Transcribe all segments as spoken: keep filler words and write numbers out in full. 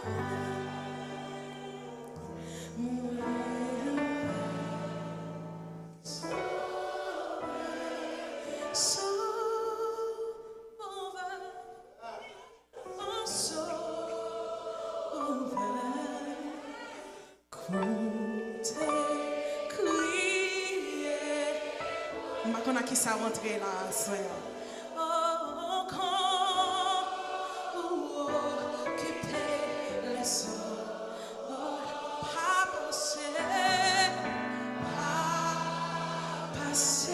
Qu'on a qui ça rentrer là, soeur. Oh, quand vous occupez les sons, oh, pas passer, pas passer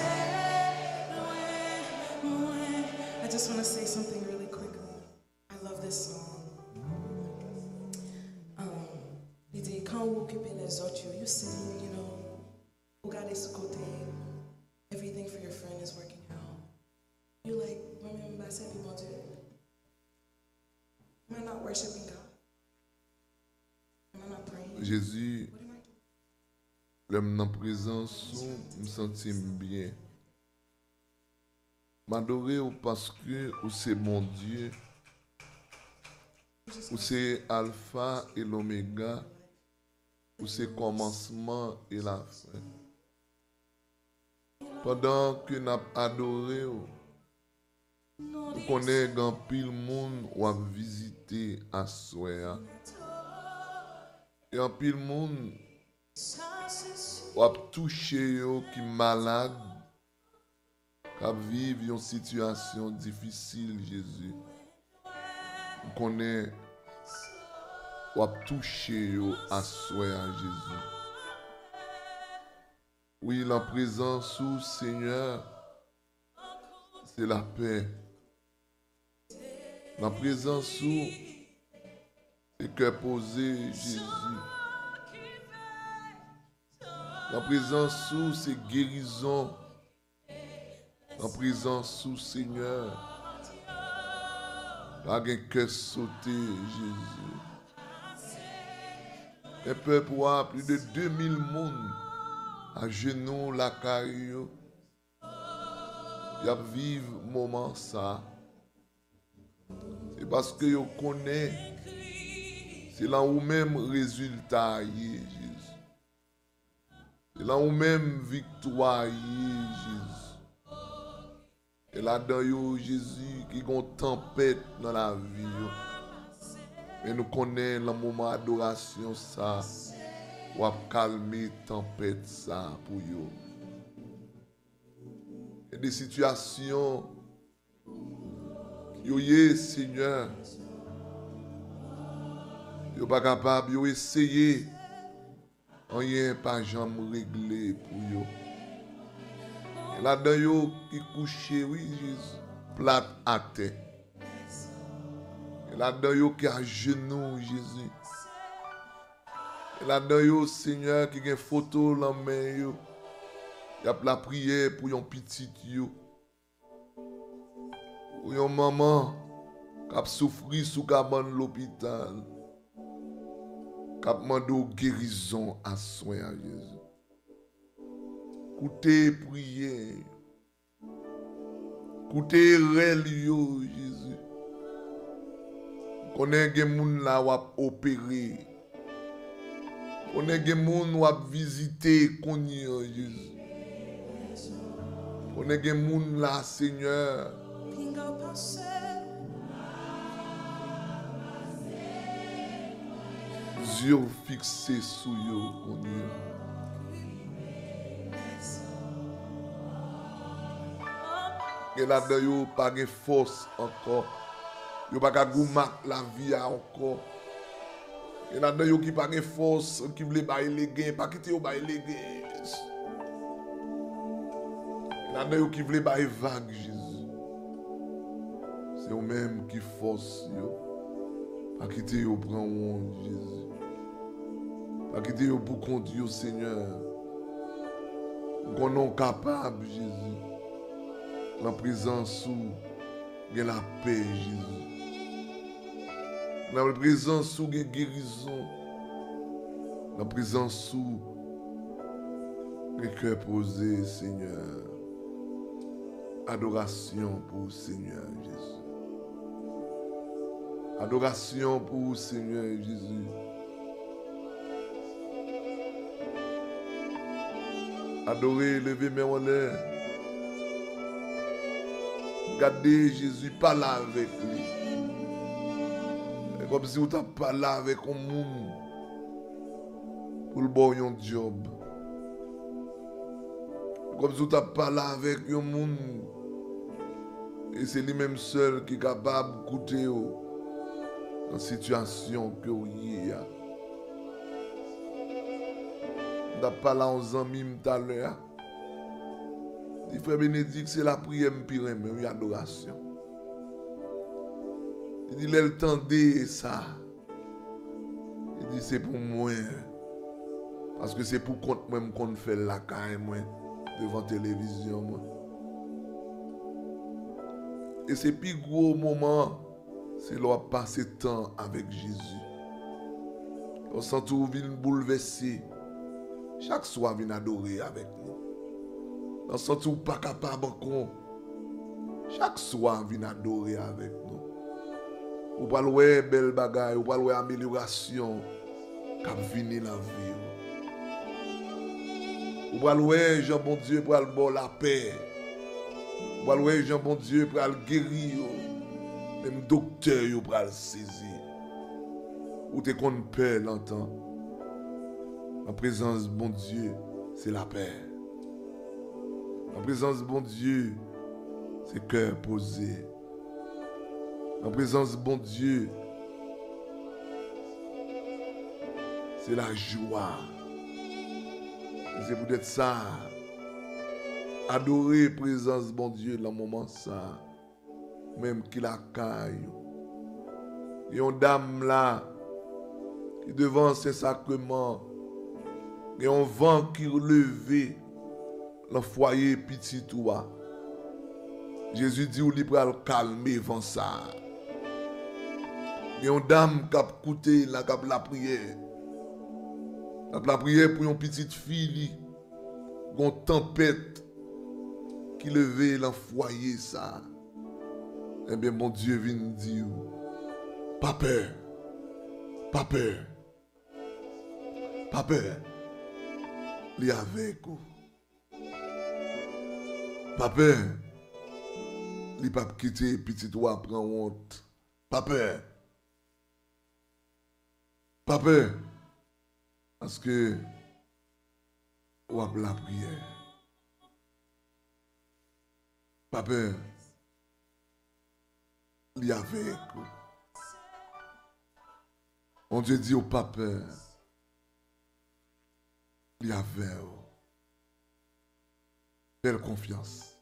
loin, loin. I just want to say something really quickly. I love this song. Um, il dit, quand vous occupez les autres, you sitting, you know, vous regardez ce côté. Everything for your friend is working out. You like, remember I said people do it. Am I not worshiping God? Am I not praying? Jésus, l'homme dans la présence, me sentis bien. M'adorer parce que c'est mon Dieu. Ou c'est Alpha et l'Oméga. Ou c'est commencement et la fin. Pendant que nous avons adoré, nous connaissons grand pile monde ou a visité à Soya. Et en pile monde ou a touché qui malade, qui vivent une situation difficile, Jésus. Nous connaissons ou a touché à Soya, Jésus. Oui, la présence du Seigneur, c'est la paix. La présence sous, c'est cœur posé, Jésus. La présence sous, c'est guérison. La présence sous, Seigneur, pas un cœur sauté, Jésus. Un peuple a plus de deux mille monde. À genoux, la caillou, y a vivre moment ça. C'est parce que yo connaît, c'est là où même résultat y est, Jésus. C'est là où même victoire y est, Jésus. Et là-dedans, yo, Jésus, qui a une tempête dans la vie. Yo. Et nous connaissons le moment d'adoration ça. Ou à calmer tempête ça pour yo. Et des situations yo yé Seigneur. Yo pas capable yo essayer rien pas jamais réglé pour yo. Et là-dedans yo qui couché oui Jésus plate à terre. Et là-dedans yo qui à genoux Jésus. Et là-dedans, Seigneur, qui a une photo dans la main, il y a la prière pour yon petit, pour yon maman qui a souffert sous cabane l'hôpital, qui a demandé guérison à soin à Jésus. Écoutez, priez. Écoutez, réel, Jésus. Connaît des gens là qui ont opéré. On a des gens qui ont visité Jésus. On a des gens là, Seigneur. Yeux fixés sur eux, Et là-dedans, il n'y a pas de force encore. Il n'y a pas de la vie encore. Et là-dedans, il n'y a pas de force qui veut bailler les gains, pas quitter les gains. Et là-dedans, il y a qui veut bailler vague, Jésus. C'est eux-mêmes qui forcent, pas quitter le prendre Jésus. Pas quitter le pour conduire, Seigneur. Qu'on est capable, Jésus. La présence où il y a la paix, Jésus. La présence où il y a guérison. La présence où le cœur posé, Seigneur. Adoration pour le Seigneur, Jésus. Adoration pour Seigneur Jésus. Adorer, lever mes en l'air. Regardez Jésus parler avec lui. C'est comme si vous t'as parlé avec un monde pour le bon job. C'est comme si vous t'as parlé avec un monde et c'est lui-même seul qui est capable d'écouter dans la situation que vous y a. Vous avez parlé aux amis tout à l'heure. Le frère Bénédicte, c'est la prière pire, mais l'adoration. Il dit, il tendait ça. Il dit, c'est pour moi. Parce que c'est pour compte moi qu'on fait la caille, moi, devant la télévision. Moi. Et c'est le plus gros moment, c'est leur passer temps avec Jésus. On sent tout vient bouleverser. Chaque soir, vient adorer avec nous. On sent tout pas capable encore. Chaque soir, vient adorer avec nous. Ou pas louer belle bagaille, ou pas louer amélioration qui vient dans la vie. Ou pas louer Jean bon Dieu pour le bon la paix. Ou pas louer Jean bon Dieu pour le guérir. Même docteur pour le saisir. Ou te qu'on paix longtemps. La présence de bon Dieu, c'est la paix. La présence de bon Dieu, c'est cœur posé. La présence de bon Dieu, c'est la joie. C'est peut-être ça. Adorer la présence de bon Dieu dans le moment ça. Même qu'il a caille. Il y a une dame là qui devant ces sacrements. Il y a un vent qui relève le foyer petit toi. Jésus dit, il peut le calmer avant ça. Il y a une dame qui a écouté la, la prière. La, la prière pour une petite fille. Une tempête qui levait le foyer ça. Eh bien, mon Dieu vient dire, pas peur. Pas peur. Pas peur. Il est avec vous. Pas peur. Il ne peut pas quitter petit toi prendre honte. Pas peur. Pas peur. Parce que on a la prière. Pas peur. Il est avec vous. Mon Dieu dit au pas peur. Il est avec vous. Fais confiance.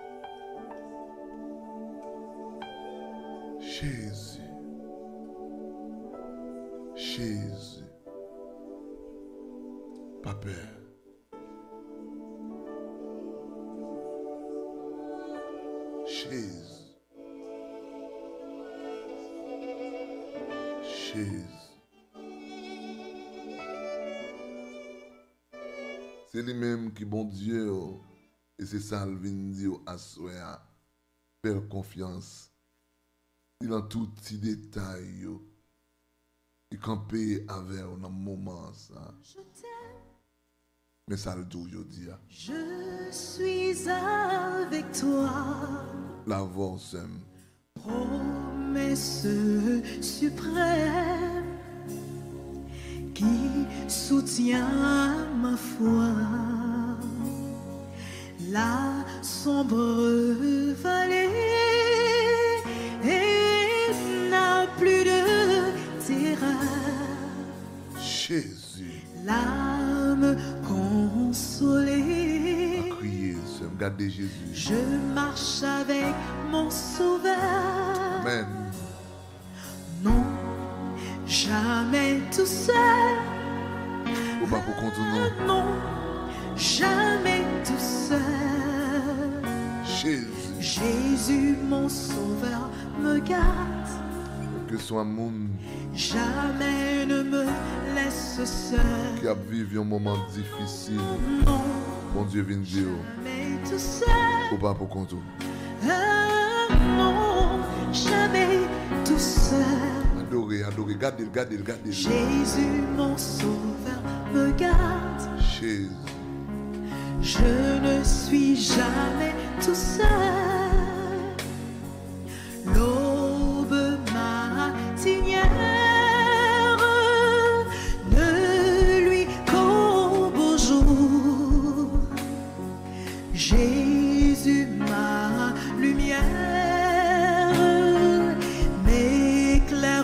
Jésus. Jésus. Pas peur. Jésus. Jésus. C'est lui-même qui bon Dieu. Et c'est ça le vient dire à soi. Faire confiance. Il a tout petit détail. Il campait avec un moment ça. Mais ça le dit aujourd'hui. Je suis avec toi. La voix s'aime. Promesse suprême qui soutient ma foi. La sombre vallée et n'a plus de terreur. Jésus. L'âme consolée. A crier, regardez Jésus. Je marche avec mon sauveur. Amen. Non, jamais tout seul. Ou pas pour contourner. Non, jamais tout seul. Jésus. Jésus, mon sauveur, me garde. Que soit mon Jamais ne me laisse seul. qui a vécu un moment difficile. Non, Bon Dieu vient dire. jamais tout seul. Ou pas pour contourner. Ah, non, jamais tout seul. Adorez, adorez, gardez, gardez, gardez. Jésus, mon sauveur, me garde. Jésus. Je ne suis jamais tout seul. L'aube matinière ne lui qu'au beau jour. Jésus, ma lumière, m'éclaire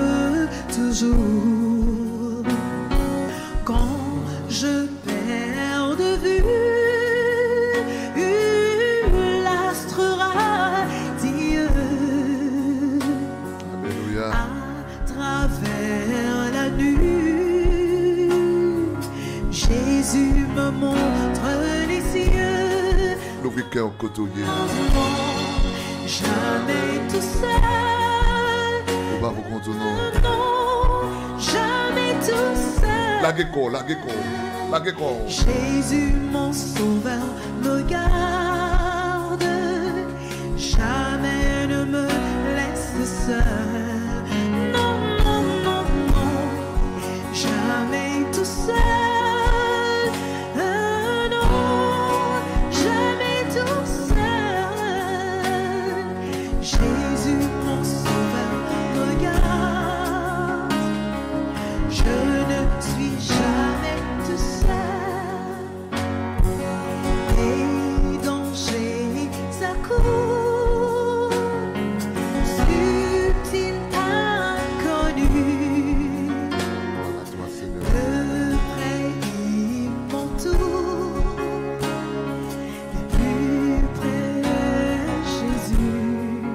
toujours. Quand je perds de vue l'astre radieux Alléluia. à travers la nuit, Jésus me montre les cieux. L'ouvre cœur côtoyer. Jamais tout seul, On va vous contourner. non, jamais tout seul. La gecko, la gecko, la gecko. Jésus, mon sauveur, me garde. Jamais ne me laisse seul. Non, non, non, non. Jamais tout seul. Euh, non, jamais tout seul. Jésus, mon sauveur, me garde. Je ne suis jamais tout seul. Et danger s'accourt, subtil inconnu. Voilà toi, Seigneur. De près il m'entoure, et plus près Jésus,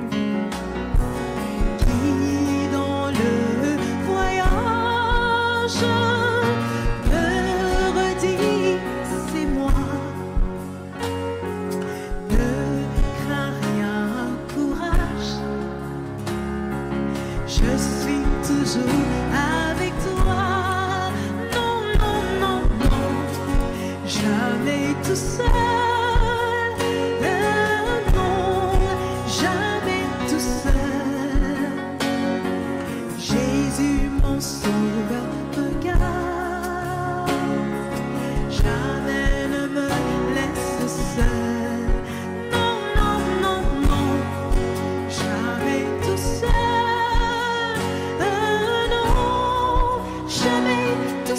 qui dans le voyage me redit c'est moi. Ne crains rien, courage, je suis toujours avec toi. Non, non, non, non, jamais tout seul. Euh, non, jamais tout seul. Jésus, mon sauveur, me garde. Jamais ne me laisse seul. Non, non, non, non, jamais tout seul. Euh, non, jamais tout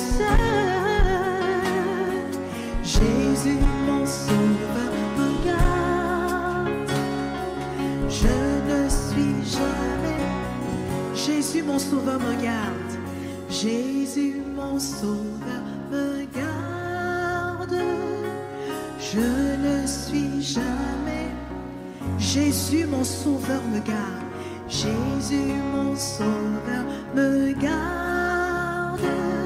seul. Jésus, mon sauveur, me garde. Je ne suis jamais. Jésus, mon sauveur, me garde. Jésus, mon sauveur, me garde. Je ne suis jamais. Jésus, mon sauveur, me garde. Jésus, mon sauveur, me garde.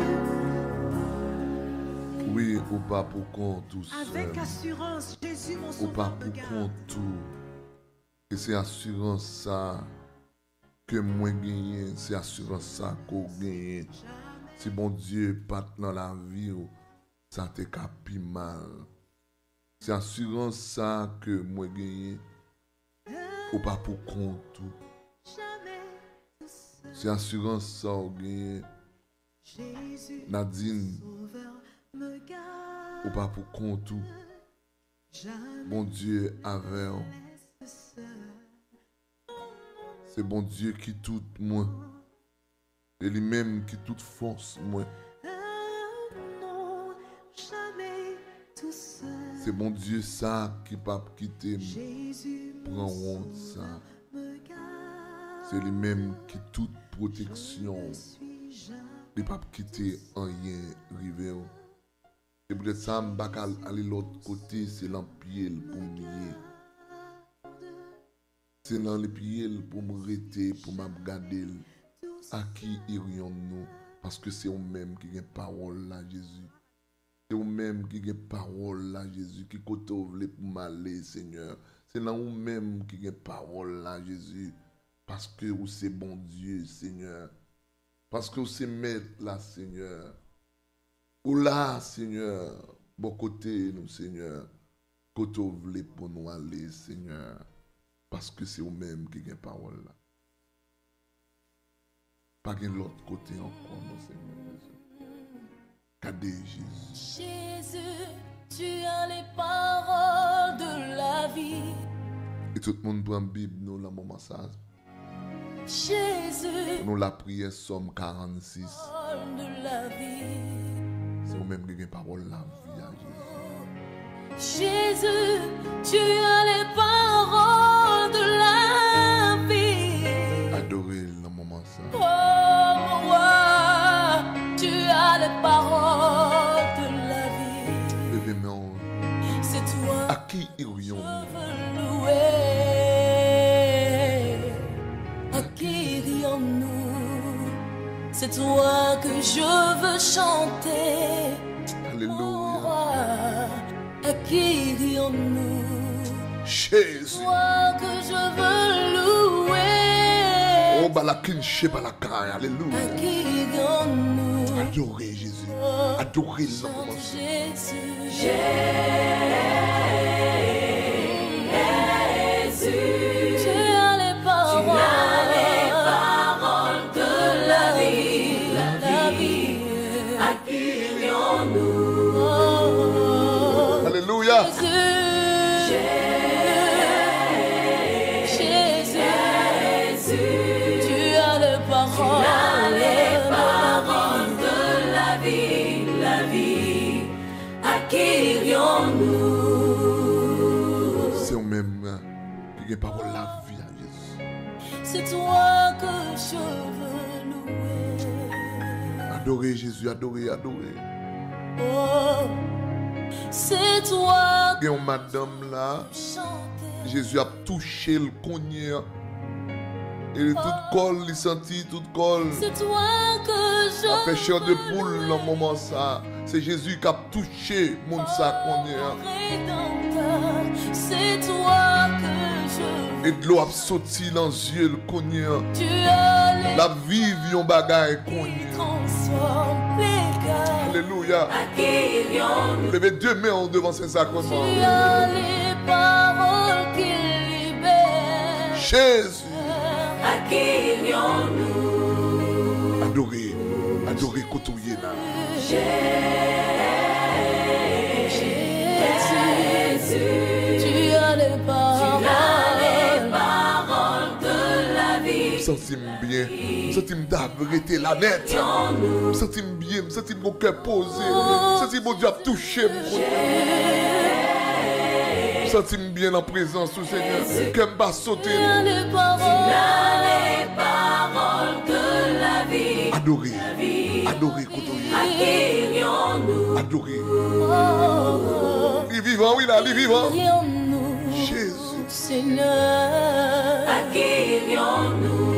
Oui, ou pas pour compte tout seul. Avec assurance, Jésus, mon Ou pas sauveur, me pour garde. compte tout. Et c'est assurance ça que moi gagne, c'est assurance ça qu'on gagne. Si bon Dieu pas dans la vie, ou, ça te capi mal. C'est assurance ça que moi gagne. Ou pas pour compte tout. Jamais tout seul. C'est assurance ça ou gagne. Jésus, Nadine, sauveur, me garde. ou pas pour compte tout. Jamais Bon Dieu avec. laisse seul. C'est bon Dieu qui tout moi. Et lui-même qui toute force moi. Ah, non, jamais tout seul. C'est bon Dieu ça qui pas quitter moi. Jésus, Prends mon honte sauveur, ça. me garde. C'est lui-même qui toute protection. Je suis jamais Il pas quitter rien river. Et peut-être ça m'a pas aller l'autre côté, c'est l'empied pour me. C'est dans les pieds pour me arrêter, pour me regarder. À qui irions-nous? Parce que c'est eux-mêmes qui ont parole là, Jésus. C'est eux-mêmes qui ont parole là, Jésus, qui côté pour m'aller, Seigneur. C'est là eux-mêmes qui ont parole là, Jésus. Parce que vous c'est bon Dieu, Seigneur. Parce que vous c'est maître là, Seigneur. Ou là, Seigneur, bon côté nous, Seigneur. Côté vous voulez pour nous aller, Seigneur. Parce que c'est vous-même qui ont parole là. Pas de l'autre côté encore, mon Seigneur Jésus. Regardez Jésus. Jésus, tu as les paroles de la vie. Et tout le monde prend la Bible, nous, là, moment ça. Jésus, Nous la prière, Somme quarante-six. parole de la vie. C'est vous-même qui avez parole la vie à Jésus. Jésus, tu as les paroles de la vie. Adorez le moment ça. Oh mon roi, tu as les paroles de la vie. Levez-moi. C'est toi À qui irions-nous? que je veux louer. À qui irions-nous? C'est toi que je veux chanter. Alléluia. Roi, à qui irions-nous? Jésus. Toi que je veux louer. Oh, balakin, che balakai. À Alléluia. qui irions-nous? Adorez Jésus. Adorez le moment Chante ça. Jésus. Jésus. Tu as les paroles. De la vie. La vie. À qui irions-nous? Alléluia. Jésus, Jésus, tu as les paroles, les paroles de la vie, la vie. À qui irions-nous? C'est vous-même qui avez parole la vie à Jésus. C'est toi que je veux louer. Adorez Jésus, adorez, adorez. Oh, c'est toi Il y a une madame là, que chanter. Jésus a touché le cogné. Et tout col, il sentit tout col. C'est toi que je A fait chair de veux poule dans le moment ça. C'est Jésus qui a touché mon sa cogné. Rédempteur, c'est toi que je veux. Et de l'eau a sorti dans les yeux le cogné. Tu as les La vie vient bagaille cogné. transforme les gars. Alléluia. À qui irions-nous? Levez deux mains devant ces sacrements. Tu as les paroles qui libèrent. Jésus. À qui irions-nous? Adorez. Adorez côtoyer là. Jésus, tu as les paroles. Tu as les paroles de la vie. Je sens bien. Je sens d'arrêter la net. Je sens bien. Je sens mon cœur posé. Je sens mon Dieu a touché. Je sens bien en présence du Seigneur. Qu'elle m'a sauté. Tu as les paroles. Tu as les paroles de la vie. Adorez. Adorez côtoyer. À qui irions-nous? Adorez. Oh, Il est vivant, oui, là, il est vivant. irions-nous? Jésus. Seigneur, à qui irions-nous?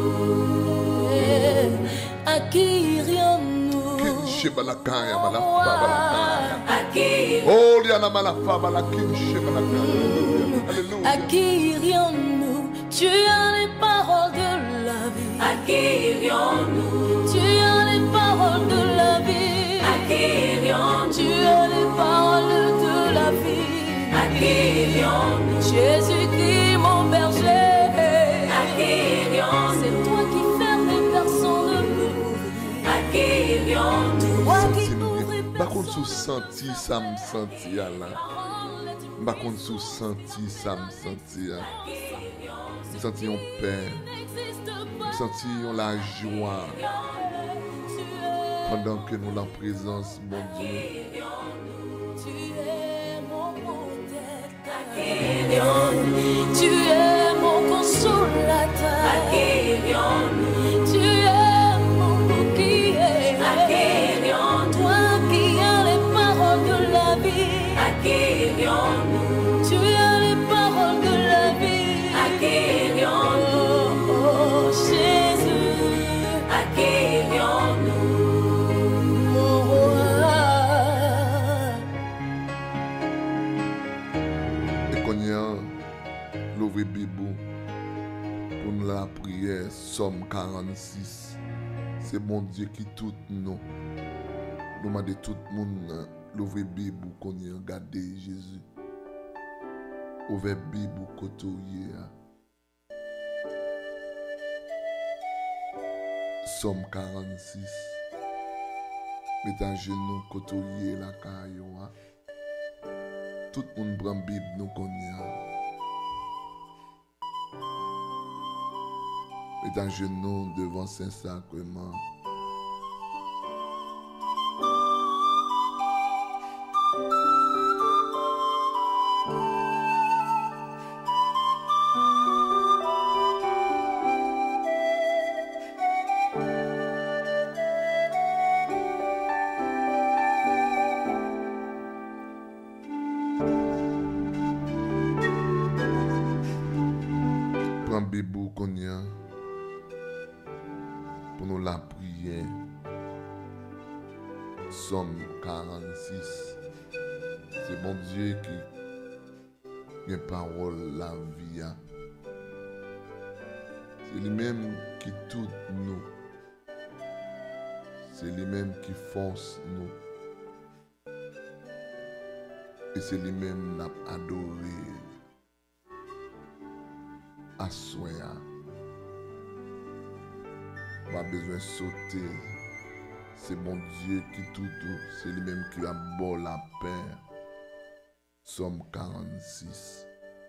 À qui irions-nous? Kinche balakaya, malafa balakaya. À qui Oh, liana malafa balakinche balakaya. Alléluia. À qui irions-nous? Tu as les paroles de la vie. À qui irions-nous? Tu as les paroles de la vie. À qui irions-nous? Tu as les paroles de la vie. À qui irions-nous? Jésus-Christ, mon berger. À qui irions-nous? C'est toi qui fermes et personne ne peut ouvrir. À qui irions-nous? Toi qui ouvres et Par contre, personne sous senti, ça me senti là. Par contre, sous senti, ça me senti là. Je senti en paix. Je senti la joie. Pendant que nous en présence, mon Dieu. Tu es mon protecteur. Tu es mon consolateur. Tu es mon bouclier. Toi qui as les paroles de la vie. Tu as les paroles de la vie. Oh, oh, Jésus. Mon roi. Et qu'on y a l'ouvre Bible pour nous la prière, Somme quarante-six. C'est bon Dieu qui tout nous. Nous m'a dit tout le monde l'ouvre Bible qu'on y a regardé Jésus. Ouvre Bible côté. Somme quarante-six. Mettez à genoux, côtoyer la caillou. Tout le monde prend Bible, nous connaissons. Mettez à genoux devant Saint-Sacrement. Prends Bible qu'on y a pour nous la prière. Somme quarante-six. C'est bon Dieu qui a parole la vie. C'est lui-même qui tout nous. C'est lui-même qui force nous. Et c'est lui-même qui a adoré. À soya. Pas besoin de sauter. C'est bon Dieu qui tout tout. C'est lui-même qui a bon la paix. Somme quarante-six.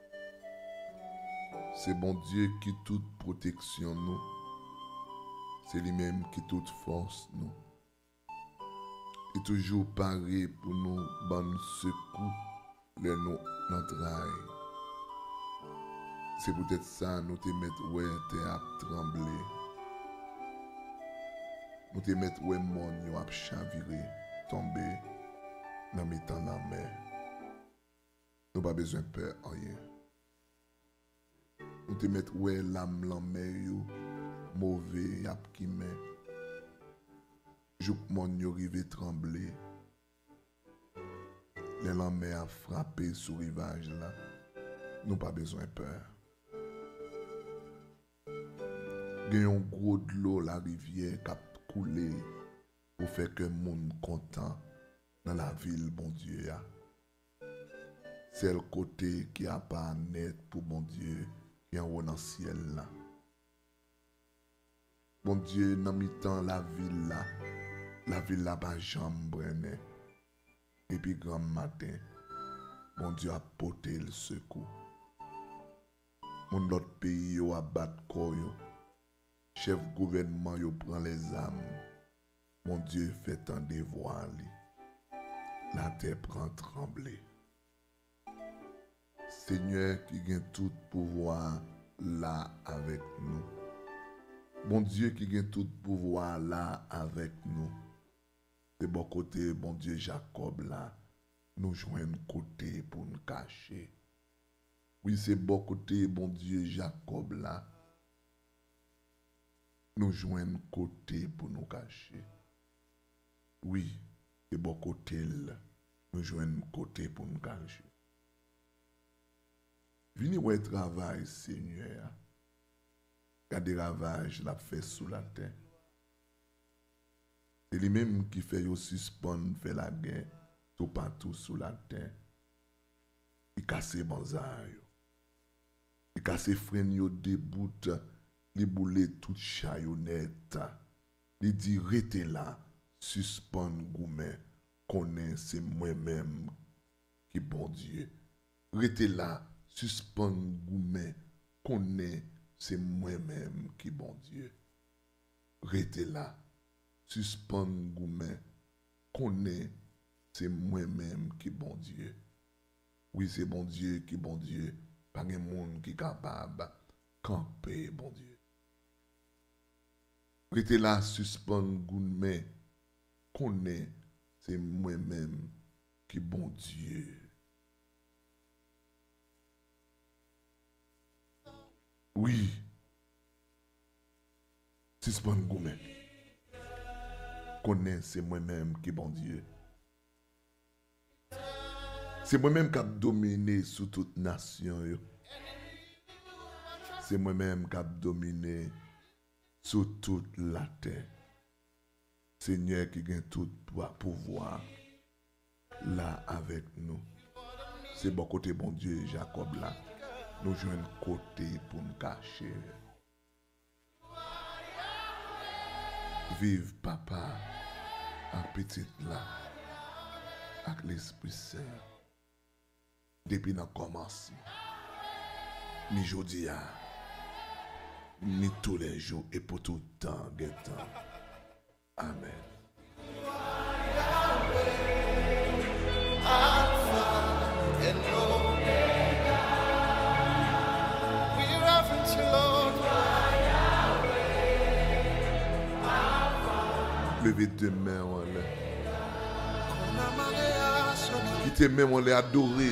C'est bon Dieu qui toute protection nous. C'est lui-même qui toute force nous. Et toujours paré pour nous bonne secours les nous n'entraille. C'est peut-être ça nous te mettre ouais te a trembler. Nous te mettre ouais mon yo a chavirer, tomber dans mes temps la mer. Nous pas besoin de peur rien. Nous te mettre ouais l'âme la mer yo mauvais y a qui met. Jouk mon yo rive trembler. Les la mer a frappé sur rivage là. Nous pas besoin de peur. Il y a un gros de l'eau la rivière qui a coulé pour faire que le monde content dans la ville, bon Dieu. C'est le côté qui a pas net pour bon Dieu qui est en haut dans le ciel là. Bon Dieu, dans mi temps la ville là, la ville là pas jambe brenne. Et puis grand matin, bon Dieu a porté le secours. Mon autre pays yo a battu corps yo. Chef gouvernement yo prend les âmes. Mon Dieu fait un devoir. La terre prend trembler. Seigneur qui gagne tout pouvoir là avec nous. Bon Dieu qui gagne tout pouvoir là avec nous. De bon côté, bon Dieu Jacob là, nous joignons côté pour nous cacher. Oui, c'est bon côté, bon Dieu Jacob là. Nous joignons côté pour nous cacher. Oui, c'est bon côté là. Nous joignons côté pour nous cacher. Venez ouais travail, Seigneur. Regardez ravage la fait sous la terre. C'est lui-même qui fait yo suspendre faire la guerre tout partout sous la terre. Il casse bonzay. Il casse frein yo déboute, li boule tout chayonnette. Il dit rete là, suspendre goumen, connaît c'est moi-même qui bon Dieu. Rete là, suspendre goumen, connaît c'est moi-même qui bon Dieu. Rete là, suspendre goumen, connaît c'est moi-même qui bon Dieu. Oui, c'est bon Dieu qui bon Dieu. Pas de monde qui est capable de camper, bon Dieu. Rete là, suspendre goumen, connaît c'est moi-même qui bon Dieu. Oui. Suspend goumen. Connais c'est moi-même qui bon Dieu. C'est moi-même qui a dominé sous toute nation. Yo. C'est moi-même qui a dominé sur toute la terre. Seigneur qui gagne tout pouvoir là avec nous. C'est bon côté bon Dieu Jacob là. Nous jouons un côté pour nous cacher. Vive papa ak petite là ak l'Esprit Saint depuis le commencement. Ni jodi a, ni tous les jours et pour tout le temps. Amen. Levez deux mains, on les. Quittez même, on les adorer.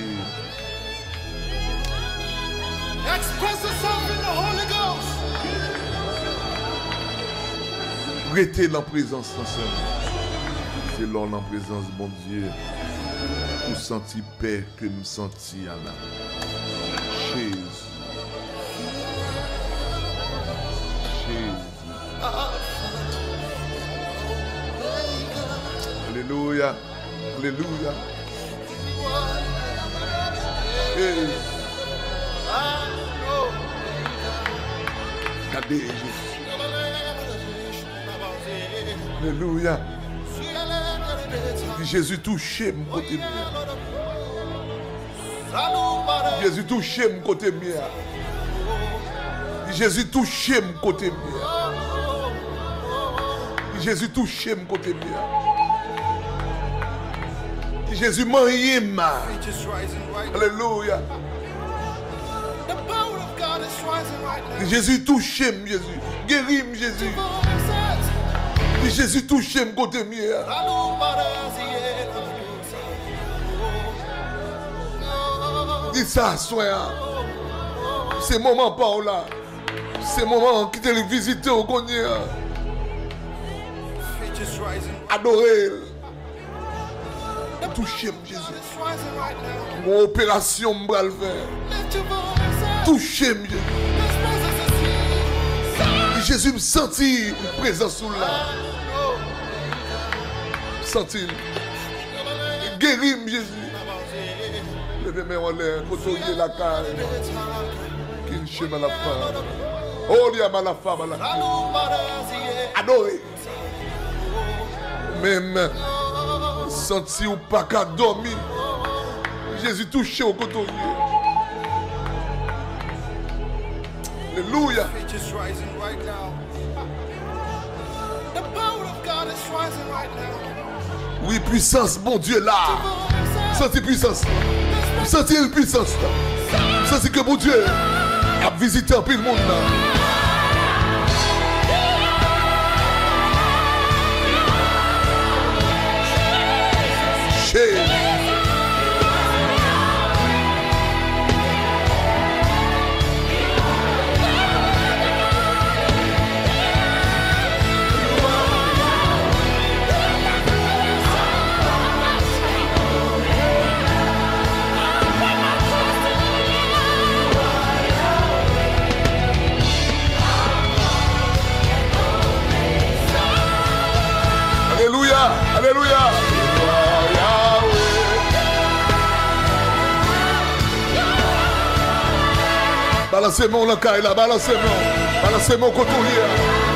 Express yourself in the Holy Ghost. Restez dans la présence de Seigneur. C'est là dans la présence de mon Dieu. Pour sentir paix que nous sentis à la Jésus. Jésus. Alléluia. Alléluia. Jésus. Regardez Jésus. Alléluia. Jésus touché mon côté mien. Jésus touché mon côté mien. Jésus touché mon côté mien. Jésus touché mon côté mien. Jésus m'a aimé. Alléluia. Jésus touché mon Jésus. Guéris mon Jésus. Jésus touché mon côté mien. Dis ça, soin. C'est moment par là. C'est moment qui te visiter au Cogné. Adorer. Toucher Jésus. Mon opération me va le faire. Toucher Jésus. Jésus me sentit présent sous là. Sentit. Guéris Jésus. Levez-moi en l'air. Côtoyer la carne. Qui ne chemin la femme. Oh, il y a mal la femme à la femme. Adorez. Même. Senti ou pas qu'à dormir. Jésus touché au coton. Alléluia. Oui, puissance, mon Dieu là. Senti puissance. Senti une puissance là. Senti que mon Dieu a visité un peu le monde là. Alléluia, alléluia. Balancez-moi le caille là, balancez-moi. Balancez-moi au coton hier.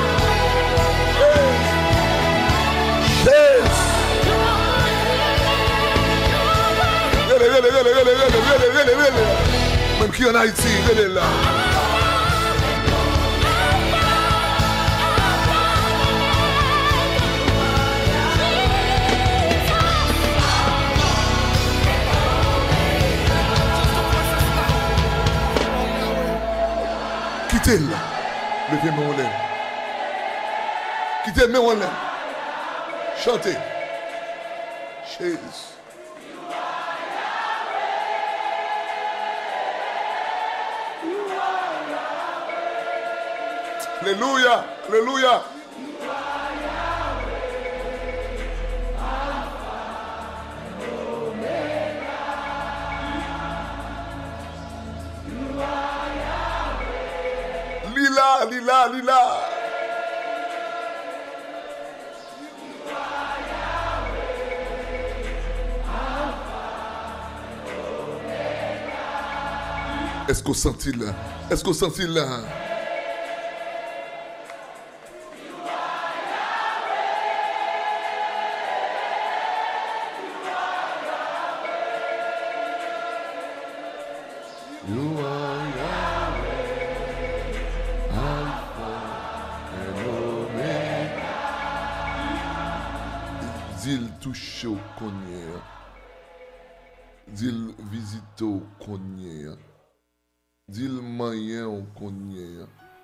Même qui en Haïti, venez là. Quittez-le. Levez-moi en l'air. Quittez-le en l'air. Chantez. Jésus. Alléluia. Alléluia. Lila, lila, lila. Est-ce qu'on sentit là? Est-ce qu'on sentit là? You are Yahweh, Alpha and Omega. Dil touche au konye. Dil visite au konye. Dil mayen au konye.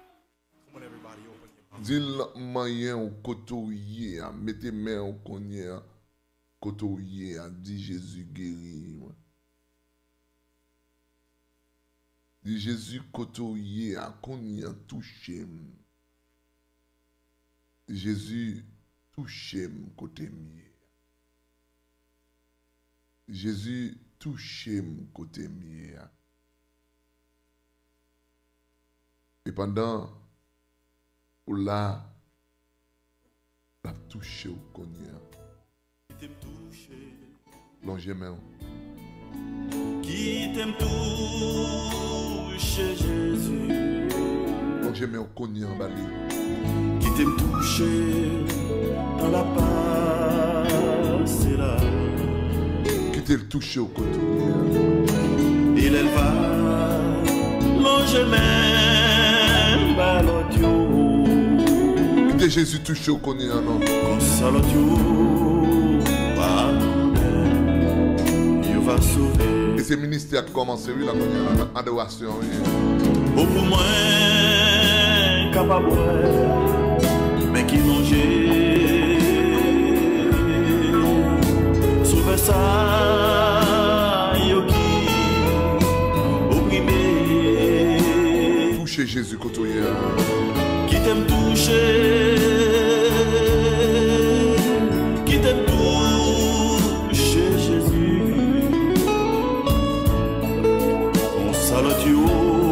Dil mayen au kotoye. Mettez main au konye. Kotoye. Dit Jésus guéri. Dit Jésus kotoye. Konye touché. Jésus touché côté mieux. Jésus touché côté mieux. Et pendant où là, la touché au cognac. Longez main. Qui t'aime toucher Jésus. Longez main au cognac en balai. Qui t'aime toucher dans la passe et là. Qui t'aime touché au côté. Il elle va longer même balotio. Qui t'aime Jésus touché au cognac non. Comme salotio. Il va sauver. Et ce ministère a commencé, oui, la adoration, oui. Au pour moi, capable, mais qui longeait. Sauver ça, yogi, opprimé. Toucher Jésus côtoyer. Qui t'aime toucher, qui t'aime toucher Jésus. On salade you.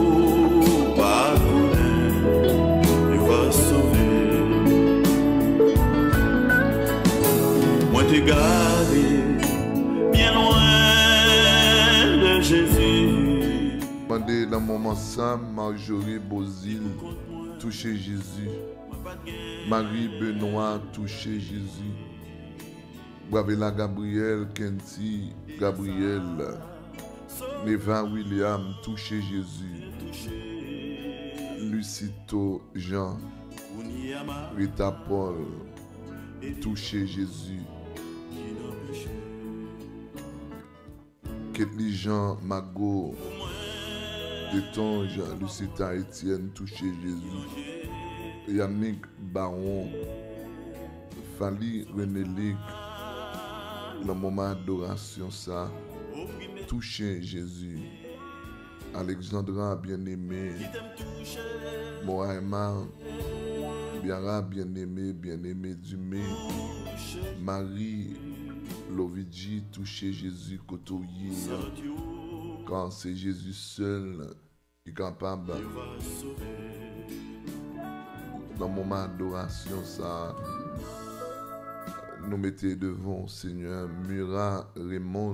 Garé, bien loin de Jésus. Pendant dans moment ça, Marjorie Bozil toucher Jésus. Marie Benoît toucher Jésus. Bravela Gabriel, Kenty Gabriel. Neva William toucher Jésus. Lucito Jean. Rita Paul toucher Jésus. Ketli Jean Mago, Détonge, Lucita Etienne, touché Jésus. Yannick Baron, Fali Renélic, le moment d'adoration ça, touché Jésus. Alexandra bien-aimé, Mohamed, Biara bien-aimé, bien-aimé Dumé, Marie Lovidji, toucher Jésus, côtoyer. Quand c'est Jésus seul qui est capable, dans le moment d'adoration, ça, nous mettons devant Seigneur Murat Raymond,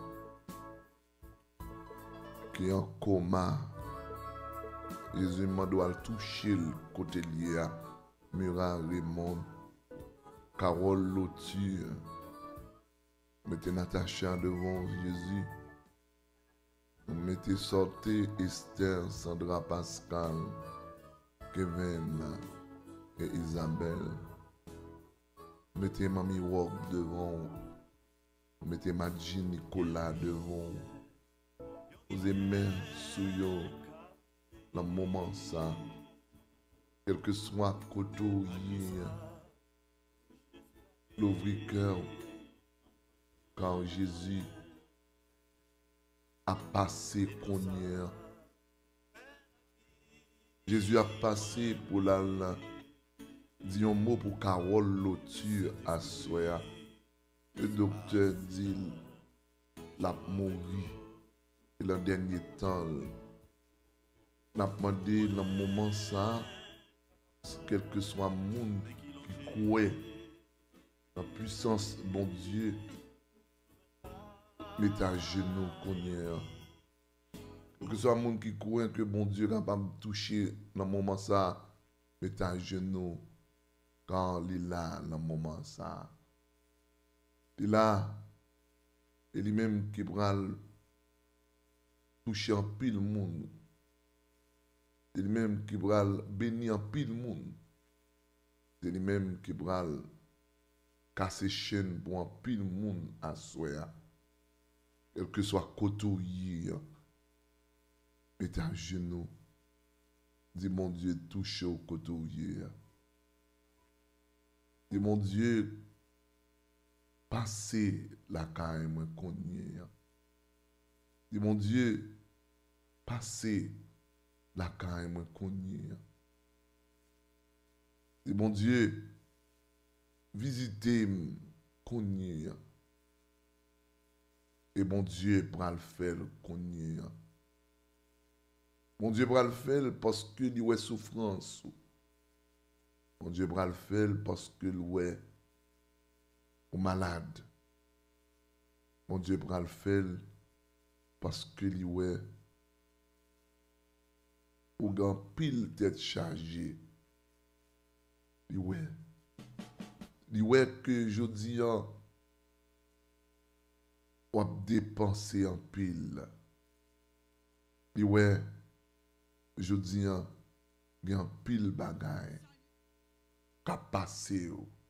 qui est en coma. Jésus m'a doit le toucher le côté lié à Murat Raymond, Carole Loture. Mettez Natacha devant Jésus. Mettez sortez Esther, Sandra Pascal, Kevin et Isabelle. Mettez Mamie Wok devant. Mettez Madji Nicolas devant. Vous aimez sous yo le moment ça. Quel que soit côté l'ouvrir cœur. Quand Jésus a passé cognac. Jésus a passé pour la dit un mot pour Carole Loture à Soya. Le docteur dit la mourir et le dernier temps. N'a demandé dans le moment ça, quel que soit le monde qui croit la puissance bon Dieu. Mettez à genoux cognac. Que ce soit un monde qui croit que bon Dieu est capable de toucher dans le moment ça, mettez à genoux quand il est là dans le moment ça. Il est là, et lui-même qui prend toucher en pile monde. C'est lui-même qui va bénir en pile monde. C'est lui-même qui va casser chaîne pour un pile monde à soi. Quel que soit côté où il est, mettez à genoux. Dis mon Dieu, touche au côté où il est. Dis mon Dieu, passez la caille moi cogné. Dis mon Dieu, passez la caille moi cogné. Dis mon Dieu, visitez cogné. Et mon Dieu pour le faire cogné. Mon Dieu pour le faire parce que il y a souffrance. Mon Dieu pour le faire parce que il est malade. Mon Dieu pour le faire parce que il est ou grand pile tête chargée. Il est il est que je dis on va dépenser en pile. Il est je dis il y a un pile bagaille qu'a passé.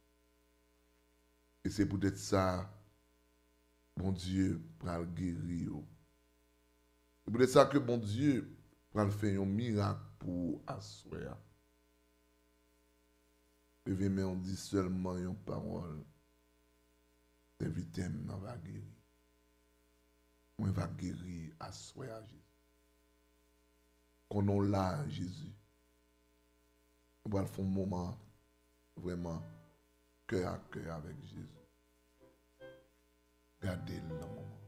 Et c'est peut-être ça, mon Dieu, pour le guérir. C'est peut-être ça que mon Dieu, pour le faire un miracle pour asseoir. Et mais on dit seulement une parole. Invitez-moi dans la guérir. On va guérir asseoir Jésus. Qu'on a là, Jésus. On va faire un moment vraiment cœur à cœur avec Jésus. Gardez-le dans le moment.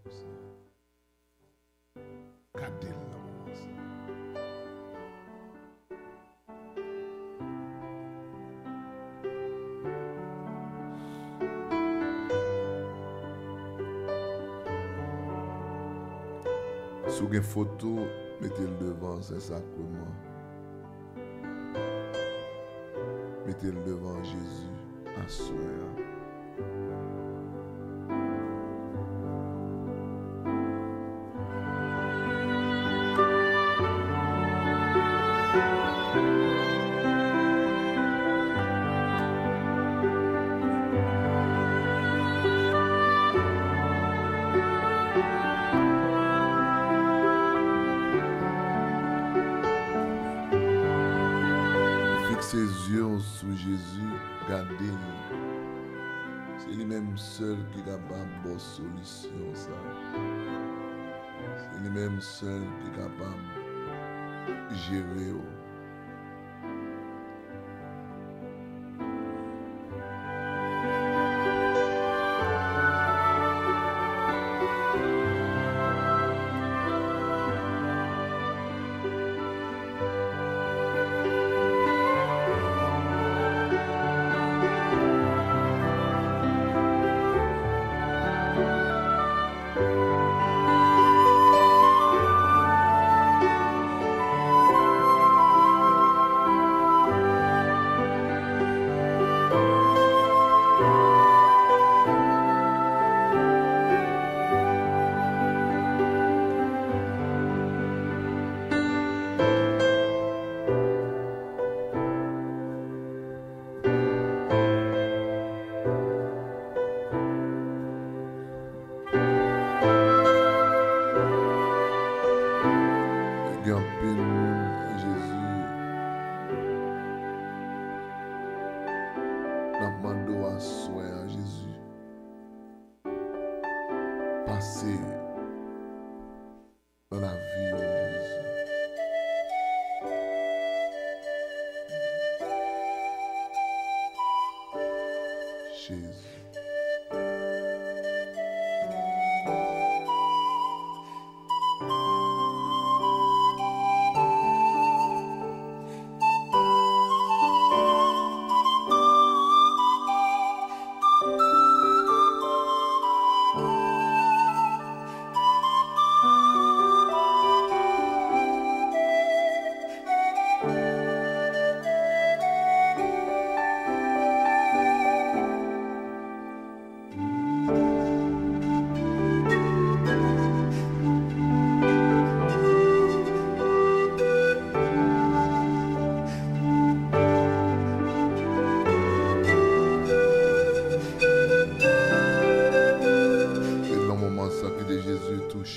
Gardez-le dans le moment. Si vous avez une photo, mettez-le devant, c'est sacrement. Mettez-le devant Jésus, à soi. Ses yeux sur Jésus, gardez-le. C'est lui-même seul qui est capable de solution ça. C'est lui-même seul qui est capable de gérer. Dans la vie de Jésus. Jésus.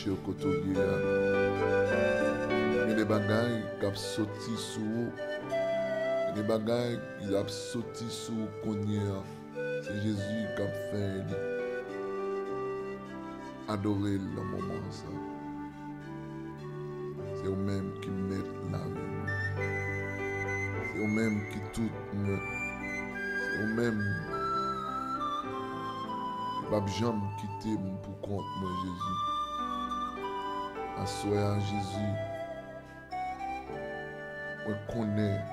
marcher au côté de là. Il y a des bagailles qui ont sauté sous. Il y a des bagailles qui ont sauté sous Konya. C'est Jésus qui a fait adorer le moment ça. C'est eux-mêmes qui mettent la vie. C'est eux-mêmes qui tout me. C'est eux-mêmes. Je ne vais jamais quitter pour compte moi Jésus. Assoya Jésus. Je connais.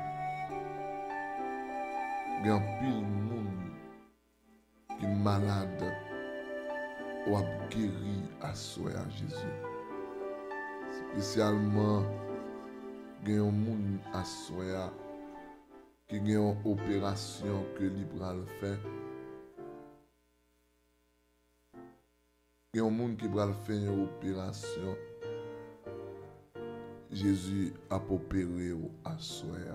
Il y a un pile de monde qui est malade. Ou a guéri assoya Jésus. Spécialement, il y a un monde assoya qui a une opération que Libral fait. Il y a un monde qui va faire une opération. Jésus a opéré au assoya.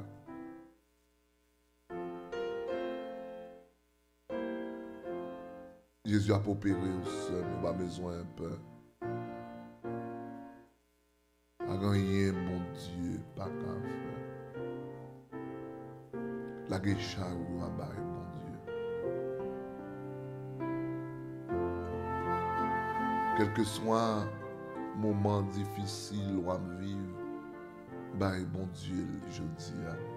Jésus a opéré au seul, on a besoin un peu. A rien, mon Dieu, pas qu'à faire. La guécha ou a barré, mon Dieu. Quel que soit le moment difficile ou à vivre, bah, bon Dieu, je dis,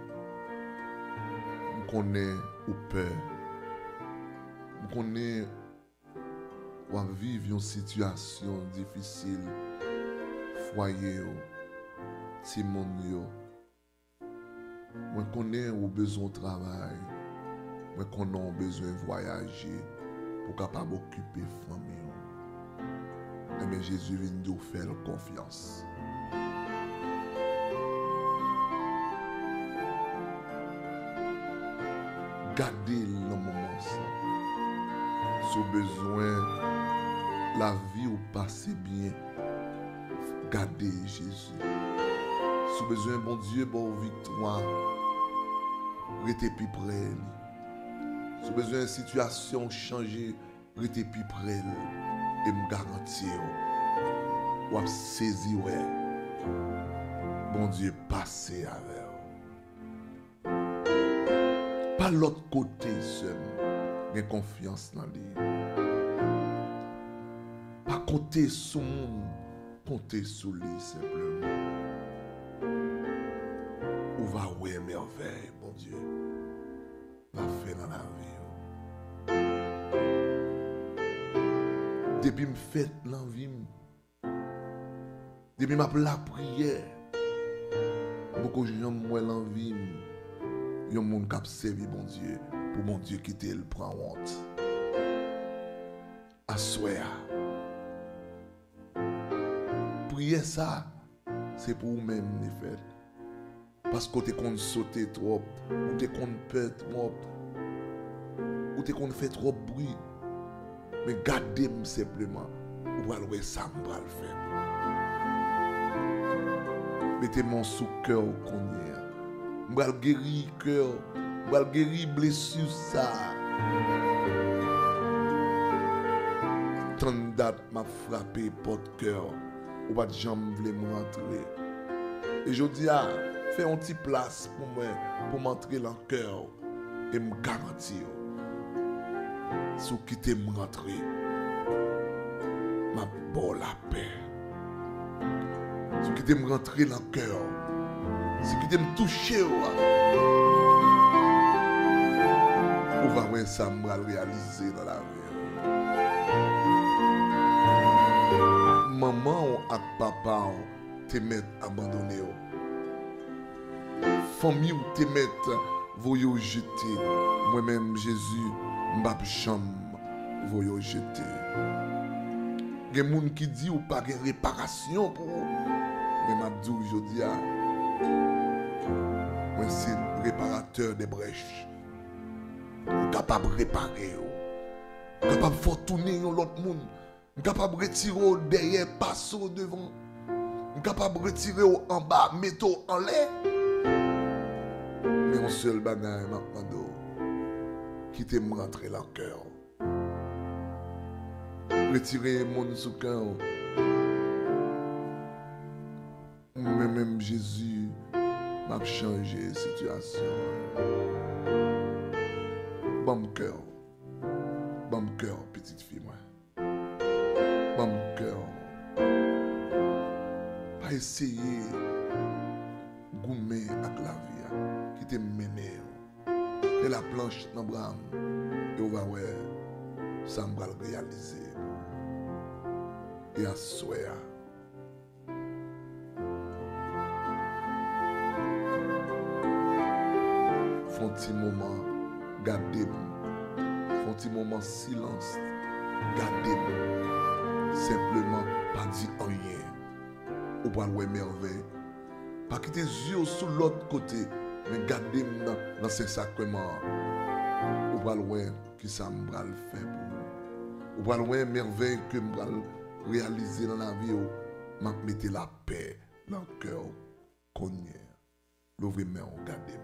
on connaît ou peur, on connaît ou à vivre une situation difficile, foyer, timonio, on connaît ou besoin de travail, on connaît besoin de voyager pour capable occuper la famille. Mais Jésus vient nous faire confiance. Gardez le moment ça. Si vous avez besoin la vie ou passer bien, gardez Jésus. Si vous avez besoin bon Dieu bon victoire, restez plus près. Si vous avez besoin de situation changer, restez plus près. Et me garantir, ou à saisir, ouais. Bon Dieu, passez avec. Pas l'autre côté seul, j'ai confiance dans lui. Pas compter sur le monde, compter sur lui simplement. Ou va où est merveille, bon Dieu, va faire dans la vie. Depuis me fait l'envie, depuis m'a la prière, beaucoup de gens m'ont l'envie, il y a un monde qui a servi bon Dieu, pour mon Dieu quitter le prend honte. Assoya. Prière ça, c'est pour vous-même les faire. Parce que tu qu'on sauter trop, ou tu qu'on peur trop, ou tu qu'on fait trop bruit. Mais gardez-moi simplement, ou alors ça me va le faire. Mettez-moi sous cœur qu'on y a. Je vais guérir le cœur, je vais guérir blessure ça. Tant de dates m'a frappé porte cœur, ou pas de jambes voulaient me rentrer. Et je dis, ah, fais une petite place pour moi, pour m'entrer dans le cœur et me garantir. Si vous quittez me rentrer, ma bonne la paix. Si vous quittez me rentrer dans le cœur, si vous quittez me toucher, on va voir ça me réaliser dans la vie. Maman et papa te mettent abandonné. Famille ou te mettent vous jeter. Moi-même, Jésus, m'bap chambre voyo jeter. Gen moun qui dit ou pas gen réparation pour mais m'a dit aujourd'hui a moi c'est réparateur des brèches. Capable réparer, capable faire tourner l'autre monde, capable retirer derrière passer devant, capable retirer en bas mettre en l'air. Mais un seul bagage maintenant qui te rentrer dans le cœur. Retirer mon sous cœur. Jésus m'a changé la situation. Bon cœur. Bon cœur, petite fille, moi. Bon cœur. Pas essayer de gommer avec la vie qui te mène. Et la planche dans le bras. Et on va voir, ça va le réaliser. Et à souhait. Font petit moment, gardez-moi. Font petit moment silence, gardez-moi. Simplement, pas dire rien. Ou pas le merveille. Pas quitter les yeux sur l'autre côté, mais gardez-moi dans, dans ces sacrements. Ou pas loin qui ça me va le faire pour vous. Ou pas loin merveille que me va réaliser dans la vie. M'a mettez la paix dans le cœur. Cogné. L'ouvrez main, regardez-moi.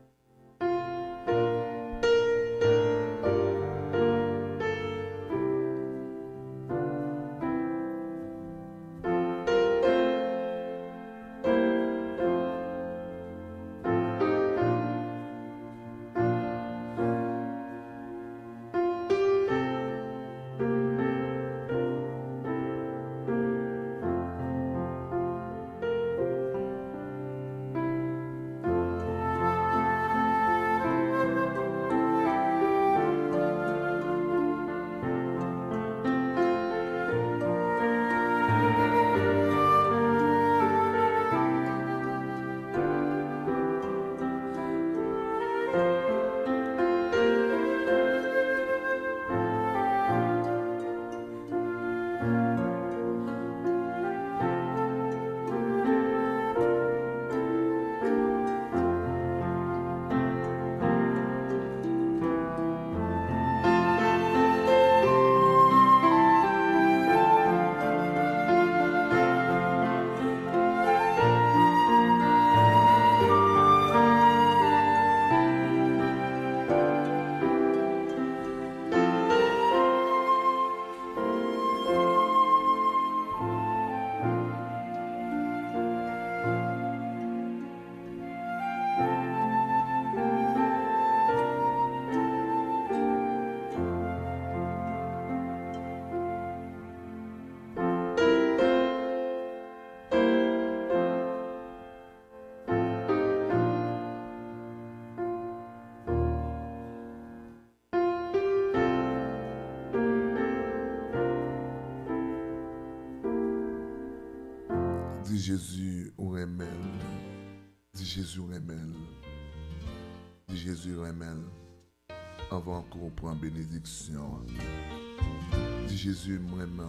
Dis Jésus ou remel. Dis Jésus ou remel. Dis Jésus ou remel. Avant qu'on prenne bénédiction. Dis Jésus ou remel.